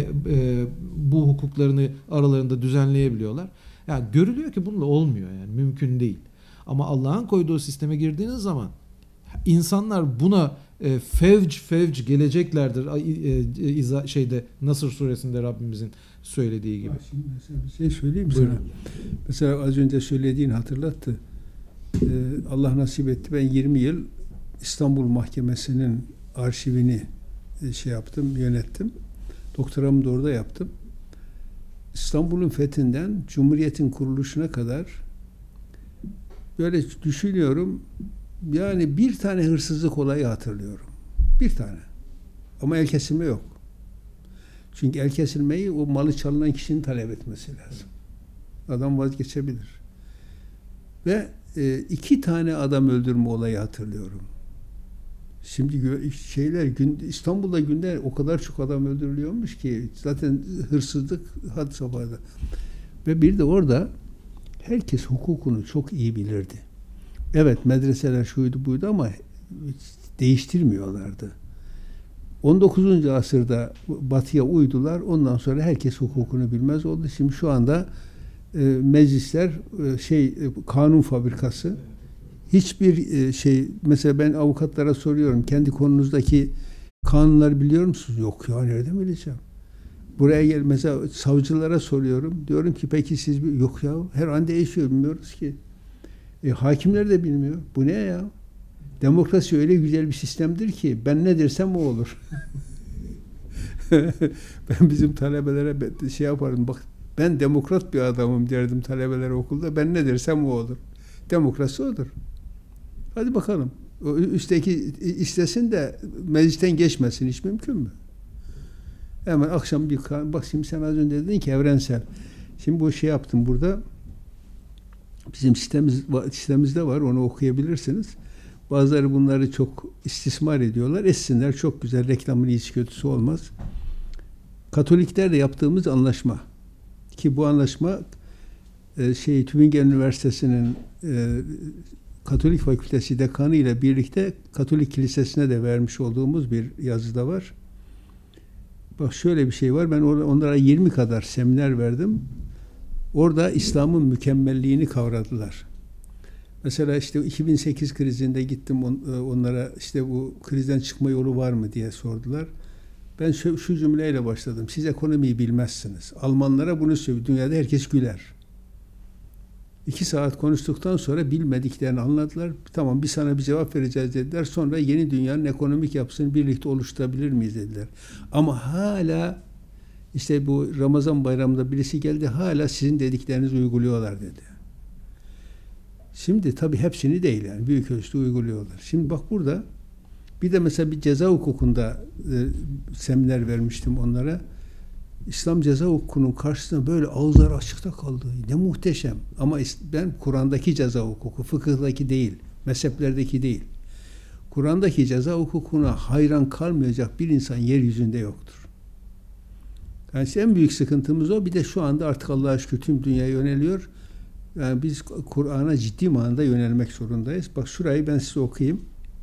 bu hukuklarını aralarında düzenleyebiliyorlar. Yani görülüyor ki bununla olmuyor, yani mümkün değil. Ama Allah'ın koyduğu sisteme girdiğiniz zaman insanlar buna fevc geleceklerdir. Nasr suresinde Rabbimizin söylediği gibi. Şimdi mesela bir şey söyleyeyim Buyurun. sana. Mesela az önce söylediğin hatırlattı. Allah nasip etti. Ben 20 yıl İstanbul Mahkemesi'nin arşivini yönettim. Doktoramı da orada yaptım. İstanbul'un fethinden Cumhuriyet'in kuruluşuna kadar böyle düşünüyorum. Yani bir tane hırsızlık olayı hatırlıyorum. Bir tane. Ama el kesilme yok. Çünkü el kesilmeyi o malı çalınan kişinin talep etmesi lazım. Adam vazgeçebilir. Ve 2 tane adam öldürme olayı hatırlıyorum. Şimdi İstanbul'da günde o kadar çok adam öldürülüyormuş ki zaten hırsızlık had safhada. Ve bir de orada herkes hukukunu çok iyi bilirdi. Evet, medreseler şuydu buydu ama değiştirmiyorlardı. 19. asırda Batı'ya uydular. Ondan sonra herkes hukukunu bilmez oldu. Şimdi şu anda meclisler kanun fabrikası. Hiçbir mesela ben avukatlara soruyorum, kendi konunuzdaki kanunları biliyor musunuz? Yok ya, nereden bileceğim? Buraya gel, mesela savcılara soruyorum. Diyorum ki peki siz yok ya, her an değişiyor, bilmiyoruz ki. Hakimler de bilmiyor. Bu ne ya? Demokrasi öyle güzel bir sistemdir ki ben ne dersem o olur. Ben bizim talebelere yaparım. Bak, ben demokrat bir adamım derdim talebelere okulda. Ben ne dersem o olur. Demokrasi odur. Hadi bakalım. O üstteki istesin de meclisten geçmesin. Hiç mümkün mü? Hemen akşam bak şimdi sen az önce dedin ki evrensel. Şimdi bu yaptım burada. Bizim sitemizde var. Onu okuyabilirsiniz. Bazıları bunları çok istismar ediyorlar. Etsinler, çok güzel, reklamın iyisi kötüsü olmaz. Katoliklerle yaptığımız anlaşma ki bu anlaşma Tübingen Üniversitesi'nin Katolik Fakültesi dekanı ile birlikte Katolik Kilisesi'ne de vermiş olduğumuz bir yazıda var. Bak şöyle bir şey var. Ben onlara 20 kadar seminer verdim. Orada İslam'ın mükemmelliğini kavradılar. Mesela işte 2008 krizinde gittim onlara, işte bu krizden çıkma yolu var mı diye sordular. Ben şu cümleyle başladım. Siz ekonomiyi bilmezsiniz. Almanlara bunu söylüyor. Dünyada herkes güler. 2 saat konuştuktan sonra bilmediklerini anladılar. Tamam, bir sana bir cevap vereceğiz dediler. Sonra yeni dünyanın ekonomik yapısını birlikte oluşturabilir miyiz dediler. Ama hala işte bu Ramazan bayramında birisi geldi, hala sizin dediklerinizi uyguluyorlar dedi. Şimdi tabii hepsini değil, yani büyük ölçüde uyguluyorlar. Şimdi bak burada bir de mesela bir ceza hukukunda seminer vermiştim onlara. İslam ceza hukukunun karşısında böyle ağızları açıkta kaldı. Ne muhteşem. Ama ben Kur'an'daki ceza hukuku, fıkıhtaki değil, mezheplerdeki değil. Kur'an'daki ceza hukukuna hayran kalmayacak bir insan yeryüzünde yoktur. Yani işte en büyük sıkıntımız o. Bir de şu anda artık Allah'a şükür tüm dünya yöneliyor. Yani biz Kur'an'a ciddi manada yönelmek zorundayız. Bak şurayı ben size okuyayım.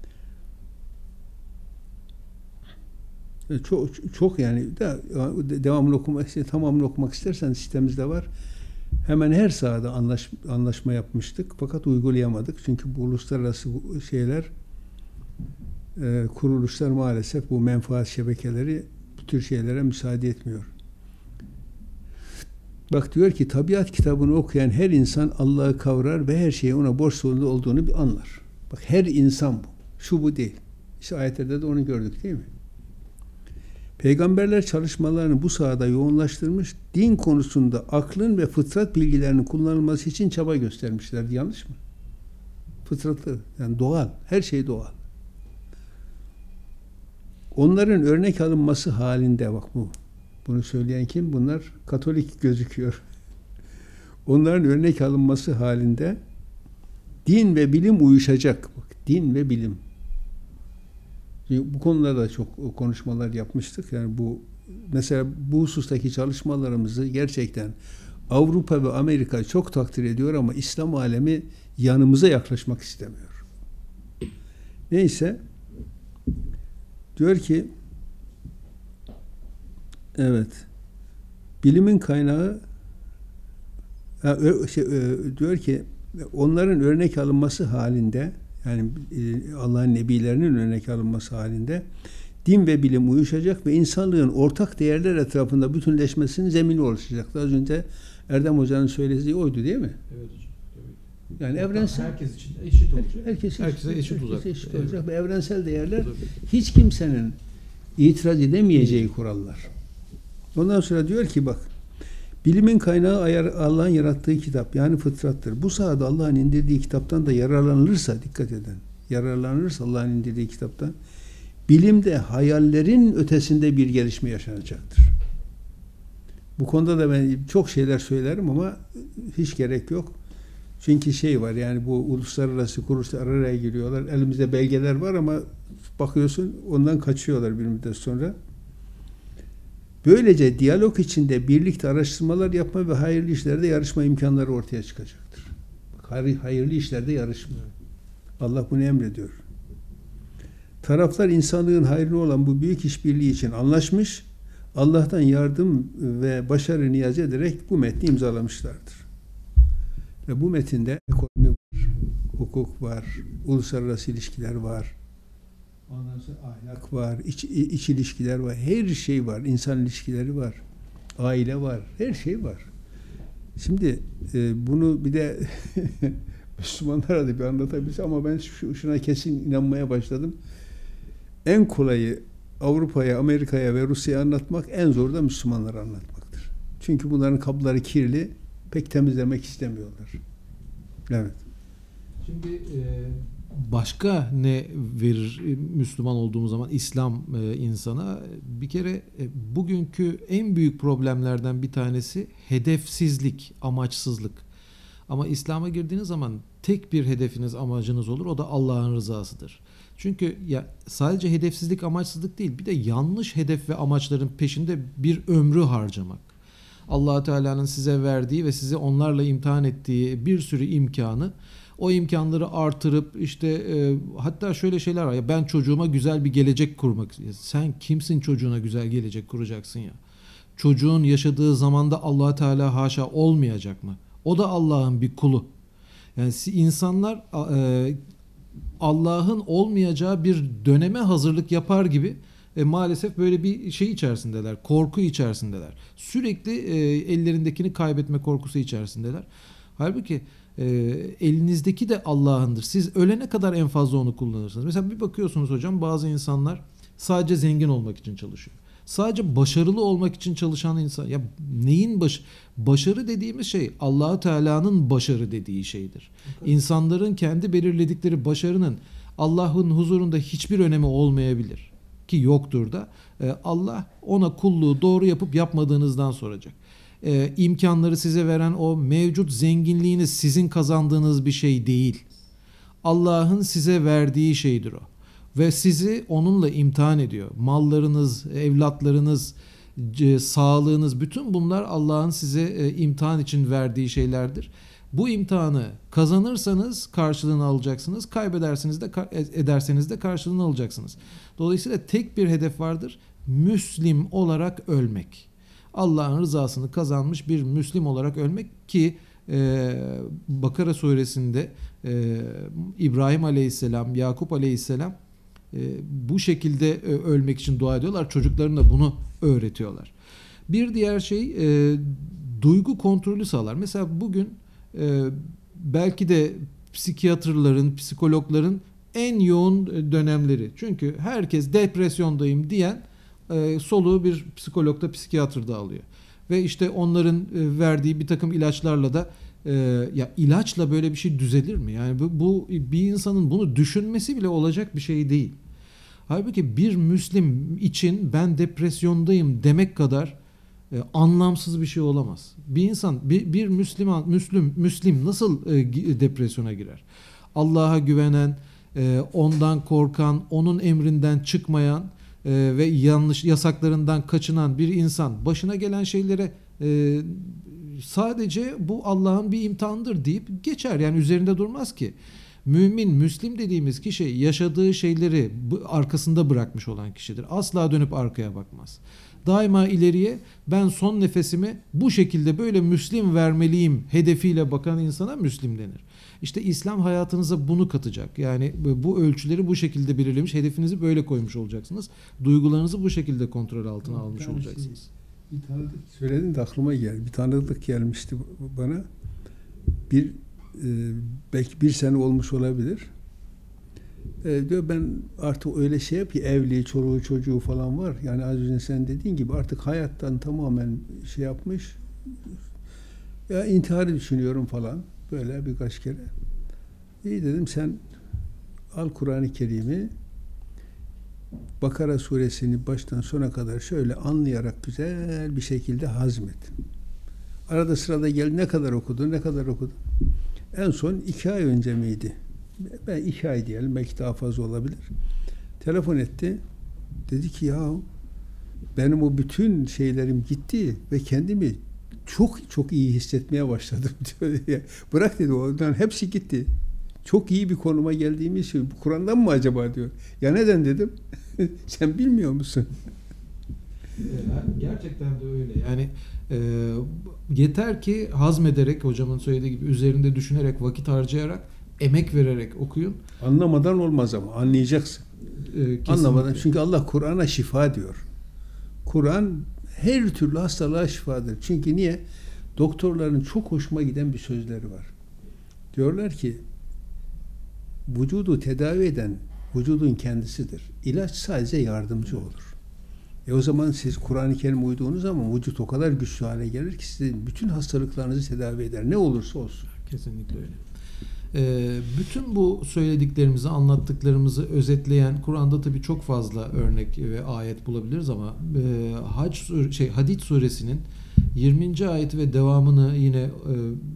Çok yani devamlı okumak, tamamını okumak istersen sitemizde var. Hemen her sahada anlaşma yapmıştık. Fakat uygulayamadık. Çünkü bu uluslararası şeyler, kuruluşlar maalesef bu menfaat şebekeleri bu tür şeylere müsaade etmiyor. Bak diyor ki tabiat kitabını okuyan her insan Allah'ı kavrar ve her şeyin ona borçlu olduğunu bir anlar. Bak her insan bu. Şu bu değil. İşte ayetlerde de onu gördük değil mi? Peygamberler çalışmalarını bu sahada yoğunlaştırmış, din konusunda aklın ve fıtrat bilgilerinin kullanılması için çaba göstermişlerdi. Yanlış mı? Fıtratlı, yani doğal. Her şey doğal. Onların örnek alınması halinde, bak bu. Bunu söyleyen kim? Bunlar Katolik gözüküyor. Onların örnek alınması halinde din ve bilim uyuşacak. Bak, din ve bilim. Bu konularda çok konuşmalar yapmıştık. Yani bu mesela bu husustaki çalışmalarımızı gerçekten Avrupa ve Amerika çok takdir ediyor ama İslam alemi yanımıza yaklaşmak istemiyor. Neyse, diyor ki evet, bilimin kaynağı diyor ki onların örnek alınması halinde, yani Allah'ın nebilerinin örnek alınması halinde din ve bilim uyuşacak ve insanlığın ortak değerler etrafında bütünleşmesinin zemini oluşacaktı. Az önce Erdem Hoca'nın söylediği oydu değil mi? Evet hocam. Tabii. Yani evrensel, herkes için eşit olacak. Herkese eşit olacak. Evet. Ve evrensel değerler Tabii. hiç kimsenin itiraz edemeyeceği kurallar. Ondan sonra diyor ki bak, bilimin kaynağı Allah'ın yarattığı kitap, yani fıtrattır. Bu sahada Allah'ın indirdiği kitaptan da yararlanılırsa, dikkat edin, yararlanılırsa Allah'ın indirdiği kitaptan, bilimde hayallerin ötesinde bir gelişme yaşanacaktır. Bu konuda da ben çok şeyler söylerim ama hiç gerek yok. Çünkü şey var, yani bu uluslararası kuruluşlar araya giriyorlar. Elimizde belgeler var ama bakıyorsun ondan kaçıyorlar bir müddet sonra. Böylece diyalog içinde birlikte araştırmalar yapma ve hayırlı işlerde yarışma imkanları ortaya çıkacaktır. Hayırlı işlerde yarışma. Allah bunu emrediyor. Taraflar insanlığın hayrına olan bu büyük işbirliği için anlaşmış, Allah'tan yardım ve başarı niyaz ederek bu metni imzalamışlardır. Ve bu metinde ekonomi var, hukuk var, uluslararası ilişkiler var, ondan sonra ahlak var, iç ilişkiler var, her şey var, insan ilişkileri var, aile var, her şey var. Şimdi bunu bir de Müslümanlara da bir anlatabiliriz ama ben şuna kesin inanmaya başladım. En kolayı Avrupa'ya, Amerika'ya ve Rusya'ya anlatmak, en zor da Müslümanlara anlatmaktır. Çünkü bunların kabları kirli, pek temizlemek istemiyorlar. Evet. Şimdi başka ne verir Müslüman olduğumuz zaman İslam insana? Bir kere bugünkü en büyük problemlerden bir tanesi hedefsizlik, amaçsızlık. Ama İslam'a girdiğiniz zaman tek bir hedefiniz, amacınız olur. O da Allah'ın rızasıdır. Çünkü ya sadece hedefsizlik, amaçsızlık değil. Bir de yanlış hedef ve amaçların peşinde bir ömrü harcamak. Allah Teala'nın size verdiği ve sizi onlarla imtihan ettiği bir sürü imkanı, o imkanları artırıp işte hatta şöyle şeyler var ya, ben çocuğuma güzel bir gelecek kurmak istiyorum. Sen kimsin çocuğuna güzel gelecek kuracaksın ya? Çocuğun yaşadığı zamanda Allah Teala haşa olmayacak mı? O da Allah'ın bir kulu. Yani insanlar Allah'ın olmayacağı bir döneme hazırlık yapar gibi maalesef böyle bir şey içerisindeler. Korku içerisindeler. Sürekli ellerindekini kaybetme korkusu içerisindeler. Halbuki elinizdeki de Allah'ındır. Siz ölene kadar en fazla onu kullanırsınız. Mesela bir bakıyorsunuz hocam, bazı insanlar sadece zengin olmak için çalışıyor. Sadece başarılı olmak için çalışan insan. Ya neyin başarı dediğimiz şey Allah Teala'nın başarı dediği şeydir. Okay. İnsanların kendi belirledikleri başarının Allah'ın huzurunda hiçbir önemi olmayabilir ki yoktur da. Allah ona kulluğu doğru yapıp yapmadığınızdan soracak. İmkanları size veren o mevcut zenginliğiniz sizin kazandığınız bir şey değil. Allah'ın size verdiği şeydir o. Ve sizi onunla imtihan ediyor. Mallarınız, evlatlarınız, sağlığınız, bütün bunlar Allah'ın size imtihan için verdiği şeylerdir. Bu imtihanı kazanırsanız karşılığını alacaksınız. Ederseniz de karşılığını alacaksınız. Dolayısıyla tek bir hedef vardır. Müslim olarak ölmek. Allah'ın rızasını kazanmış bir Müslim olarak ölmek ki Bakara suresinde İbrahim Aleyhisselam, Yakup Aleyhisselam bu şekilde ölmek için dua ediyorlar. Çocuklarına bunu öğretiyorlar. Bir diğer şey duygu kontrolü sağlar. Mesela bugün belki de psikiyatrların, psikologların en yoğun dönemleri. Çünkü herkes depresyondayım diyen soluğu bir psikologda, psikiyatrda alıyor. Ve işte onların verdiği bir takım ilaçlarla da ya ilaçla böyle bir şey düzelir mi? Yani bu bir insanın bunu düşünmesi bile olacak bir şey değil. Halbuki bir Müslim için ben depresyondayım demek kadar anlamsız bir şey olamaz. Bir insan, bir Müslim nasıl depresyona girer? Allah'a güvenen, ondan korkan, onun emrinden çıkmayan ve yanlış yasaklarından kaçınan bir insan başına gelen şeylere sadece bu Allah'ın bir imtihanıdır deyip geçer. Yani üzerinde durmaz ki. Mümin, Müslim dediğimiz kişi yaşadığı şeyleri arkasında bırakmış olan kişidir. Asla dönüp arkaya bakmaz. Daima ileriye ben son nefesimi bu şekilde böyle Müslim vermeliyim hedefiyle bakan insana Müslim denir. İşte İslam hayatınıza bunu katacak. Yani bu ölçüleri bu şekilde belirlemiş, hedefinizi böyle koymuş olacaksınız. Duygularınızı bu şekilde kontrol altına almış olacaksınız. Bir tanıdık söyledin de aklıma geldi. Bir tanıdık gelmişti bana. Belki bir sene olmuş olabilir. Diyor ben artık öyle şey yap ki evli, çoluğu, çocuğu falan var. Yani az önce sen dediğin gibi artık hayattan tamamen şey yapmış. Ya intiharı düşünüyorum falan. Böyle birkaç kere. İyi dedim sen al Kur'an-ı Kerim'i Bakara suresini baştan sona kadar şöyle anlayarak güzel bir şekilde hazmet. Arada sırada gel ne kadar okudun. En son 2 ay önce miydi? Ben 2 ay diyelim, belki daha fazla olabilir. Telefon etti. Dedi ki ya benim o bütün şeylerim gitti ve kendimi çok çok iyi hissetmeye başladım diyor. Bırak dedi, ondan hepsi gitti. Çok iyi bir konuma geldiğimiz şey. Bu Kur'an'dan mı acaba diyor. Ya neden dedim. Sen bilmiyor musun? Gerçekten de öyle. Yani yeter ki hazmederek, hocamın söylediği gibi üzerinde düşünerek, vakit harcayarak, emek vererek okuyun. Anlamadan olmaz ama anlayacaksın. Anlamadan. Çünkü Allah Kur'an'a şifa diyor. Kur'an her türlü hastalığa şifadır. Çünkü niye? Doktorların çok hoşuma giden bir sözleri var. Diyorlar ki vücudu tedavi eden vücudun kendisidir. İlaç sadece yardımcı olur. O zaman siz Kur'an-ı Kerim uyduğunuz zaman vücut o kadar güçlü hale gelir ki sizin bütün hastalıklarınızı tedavi eder. Ne olursa olsun. Kesinlikle öyle. Bütün bu söylediklerimizi, anlattıklarımızı özetleyen Kur'an'da tabii çok fazla örnek ve ayet bulabiliriz ama Hadid suresinin 20. ayeti ve devamını yine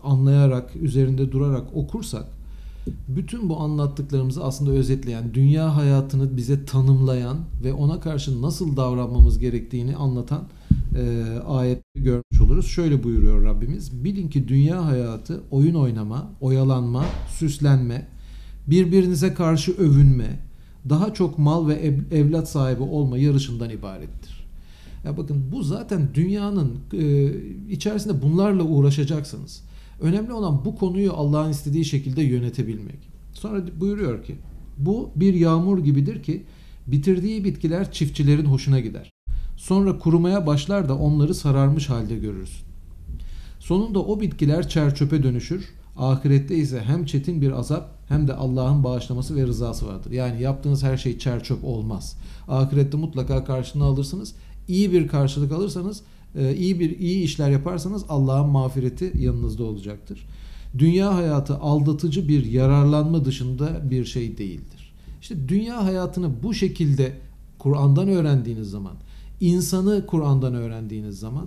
anlayarak, üzerinde durarak okursak bütün bu anlattıklarımızı aslında özetleyen, dünya hayatını bize tanımlayan ve ona karşı nasıl davranmamız gerektiğini anlatan ayetleri görmüş oluruz. Şöyle buyuruyor Rabbimiz: bilin ki dünya hayatı oyun oynama, oyalanma, süslenme, birbirinize karşı övünme, daha çok mal ve evlat sahibi olma yarışından ibarettir. Ya bakın, bu zaten dünyanın içerisinde bunlarla uğraşacaksınız. Önemli olan bu konuyu Allah'ın istediği şekilde yönetebilmek. Sonra buyuruyor ki bu bir yağmur gibidir ki bitirdiği bitkiler çiftçilerin hoşuna gider. Sonra kurumaya başlar da onları sararmış halde görürsün. Sonunda o bitkiler çer-çöpe dönüşür. Ahirette ise hem çetin bir azap hem de Allah'ın bağışlaması ve rızası vardır. Yani yaptığınız her şey çer-çöp olmaz. Ahirette mutlaka karşılığını alırsınız. İyi bir karşılık alırsanız, iyi işler yaparsanız Allah'ın mağfireti yanınızda olacaktır. Dünya hayatı aldatıcı bir yararlanma dışında bir şey değildir. İşte dünya hayatını bu şekilde Kur'an'dan öğrendiğiniz zaman, insanı Kur'an'dan öğrendiğiniz zaman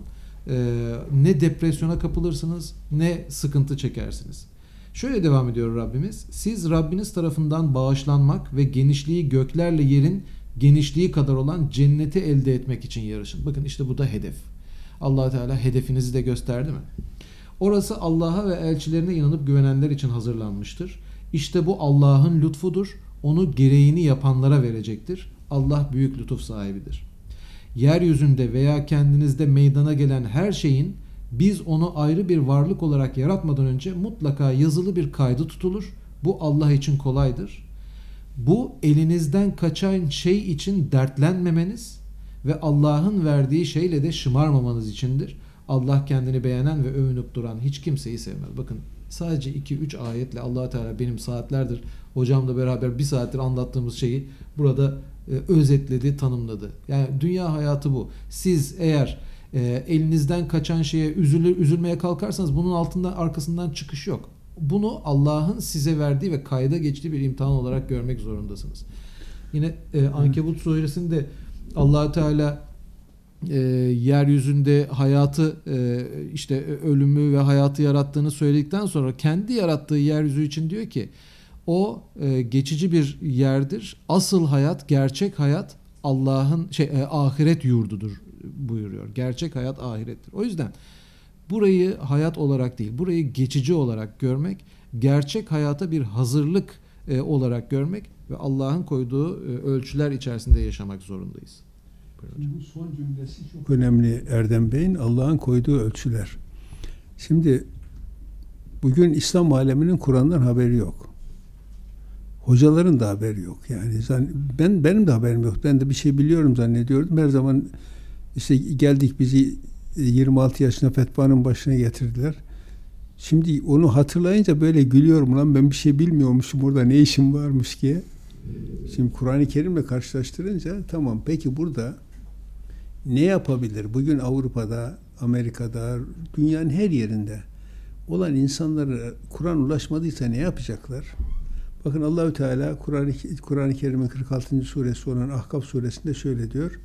ne depresyona kapılırsınız ne sıkıntı çekersiniz. Şöyle devam ediyor Rabbimiz: siz Rabbiniz tarafından bağışlanmak ve genişliği göklerle yerin genişliği kadar olan cenneti elde etmek için yarışın. Bakın, işte bu da hedef. Allah Teala hedefinizi de gösterdi mi? Orası Allah'a ve elçilerine inanıp güvenenler için hazırlanmıştır. İşte bu Allah'ın lütfudur. Onu gereğini yapanlara verecektir. Allah büyük lütuf sahibidir. Yeryüzünde veya kendinizde meydana gelen her şeyin biz onu ayrı bir varlık olarak yaratmadan önce mutlaka yazılı bir kaydı tutulur. Bu Allah için kolaydır. Bu elinizden kaçan şey için dertlenmemeniz ve Allah'ın verdiği şeyle de şımarmamanız içindir. Allah kendini beğenen ve övünüp duran hiç kimseyi sevmez. Bakın, sadece 2-3 ayetle Allah Teala benim saatlerdir hocamla beraber 1 saattir anlattığımız şeyi burada özetledi, tanımladı. Yani dünya hayatı bu. Siz eğer elinizden kaçan şeye üzülmeye kalkarsanız bunun arkasından çıkış yok. Bunu Allah'ın size verdiği ve kayda geçtiği bir imtihan olarak görmek zorundasınız. Yine Ankebut suresinde Allah Teala yeryüzünde hayatı, işte ölümü ve hayatı yarattığını söyledikten sonra kendi yarattığı yeryüzü için diyor ki o geçici bir yerdir. Asıl hayat, gerçek hayat Allah'ın ahiret yurdudur buyuruyor. Gerçek hayat ahirettir. O yüzden burayı hayat olarak değil, burayı geçici olarak görmek, gerçek hayata bir hazırlık olarak görmek ve Allah'ın koyduğu ölçüler içerisinde yaşamak zorundayız. Bu son cümlesi çok önemli Erdem Bey'in, Allah'ın koyduğu ölçüler. Şimdi bugün İslam aleminin Kur'an'dan haberi yok. Hocaların da haberi yok. Yani benim de haberim yok. Ben de bir şey biliyorum zannediyordum. Her zaman işte geldik, bizi 26 yaşına fetvanın başına getirdiler. Şimdi onu hatırlayınca böyle gülüyorum, lan ben bir şey bilmiyormuşum, orada ne işim varmış ki. Şimdi Kur'an-ı Kerim'le karşılaştırınca tamam, peki burada ne yapabilir? Bugün Avrupa'da, Amerika'da, dünyanın her yerinde olan insanlara Kur'an ulaşmadıysa ne yapacaklar? Bakın Allahü Teala Kur'an-ı Kerim'in 46. suresi olan Ahkaf suresinde şöyle diyor: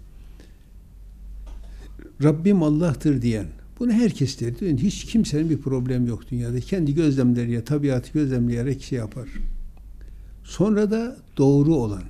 Rabbim Allah'tır diyen, bunu herkes der diyor. Hiç kimsenin bir problemi yok dünyada. Kendi gözlemleriyle, tabiatı gözlemleyerek şey yapar. Sonra da doğru olan.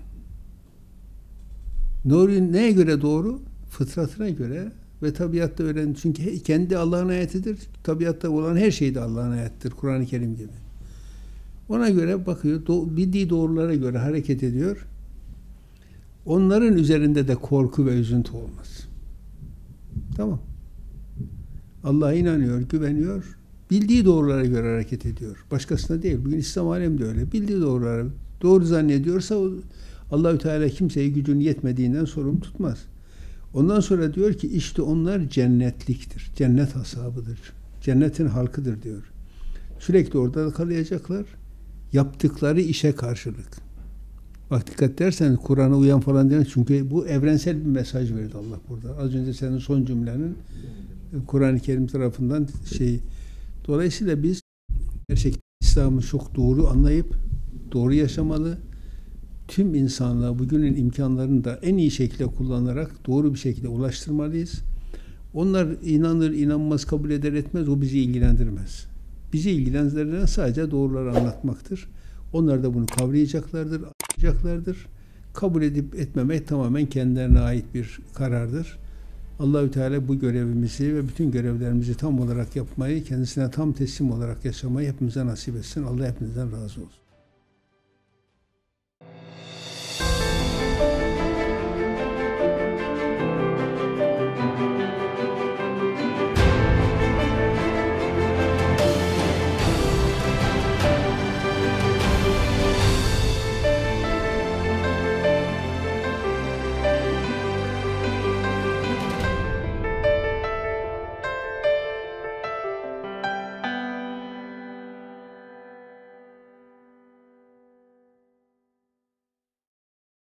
Doğru neye göre doğru? Fıtratına göre ve tabiatta öğren. Çünkü kendi Allah'ın ayetidir. Tabiatta olan her şey de Allah'ın ayetidir. Kur'an-ı Kerim gibi. Ona göre bakıyor, bildiği doğrulara göre hareket ediyor. Onların üzerinde de korku ve üzüntü olmaz. Tamam. Allah'a inanıyor, güveniyor. Bildiği doğrulara göre hareket ediyor. Başkasına değil. Bugün İslam alemi de öyle. Bildiği doğruları doğru zannediyorsa Allahü Teala kimseyi gücünün yetmediğinden sorumlu tutmaz. Ondan sonra diyor ki işte onlar cennetliktir. Cennet ashabıdır. Cennetin halkıdır diyor. Sürekli orada kalacaklar. Yaptıkları işe karşılık. Bak, dikkat edersen Kur'an'a uyan falan diyor. Çünkü bu evrensel bir mesaj verdi Allah burada. Az önce senin son cümlenin Kur'an-ı Kerim tarafından Dolayısıyla biz gerçekten İslam'ı çok doğru anlayıp doğru yaşamalı. Tüm insanlığa bugünün imkanlarını da en iyi şekilde kullanarak doğru bir şekilde ulaştırmalıyız. Onlar inanır, inanmaz, kabul eder etmez, o bizi ilgilendirmez. Bizi ilgilendiren sadece doğruları anlatmaktır. Onlar da bunu kavrayacaklardır, anlayacaklardır. Kabul edip etmemek tamamen kendilerine ait bir karardır. Allahü Teala bu görevimizi ve bütün görevlerimizi tam olarak yapmayı, kendisine tam teslim olarak yaşamayı hepimize nasip etsin. Allah hepinizden razı olsun.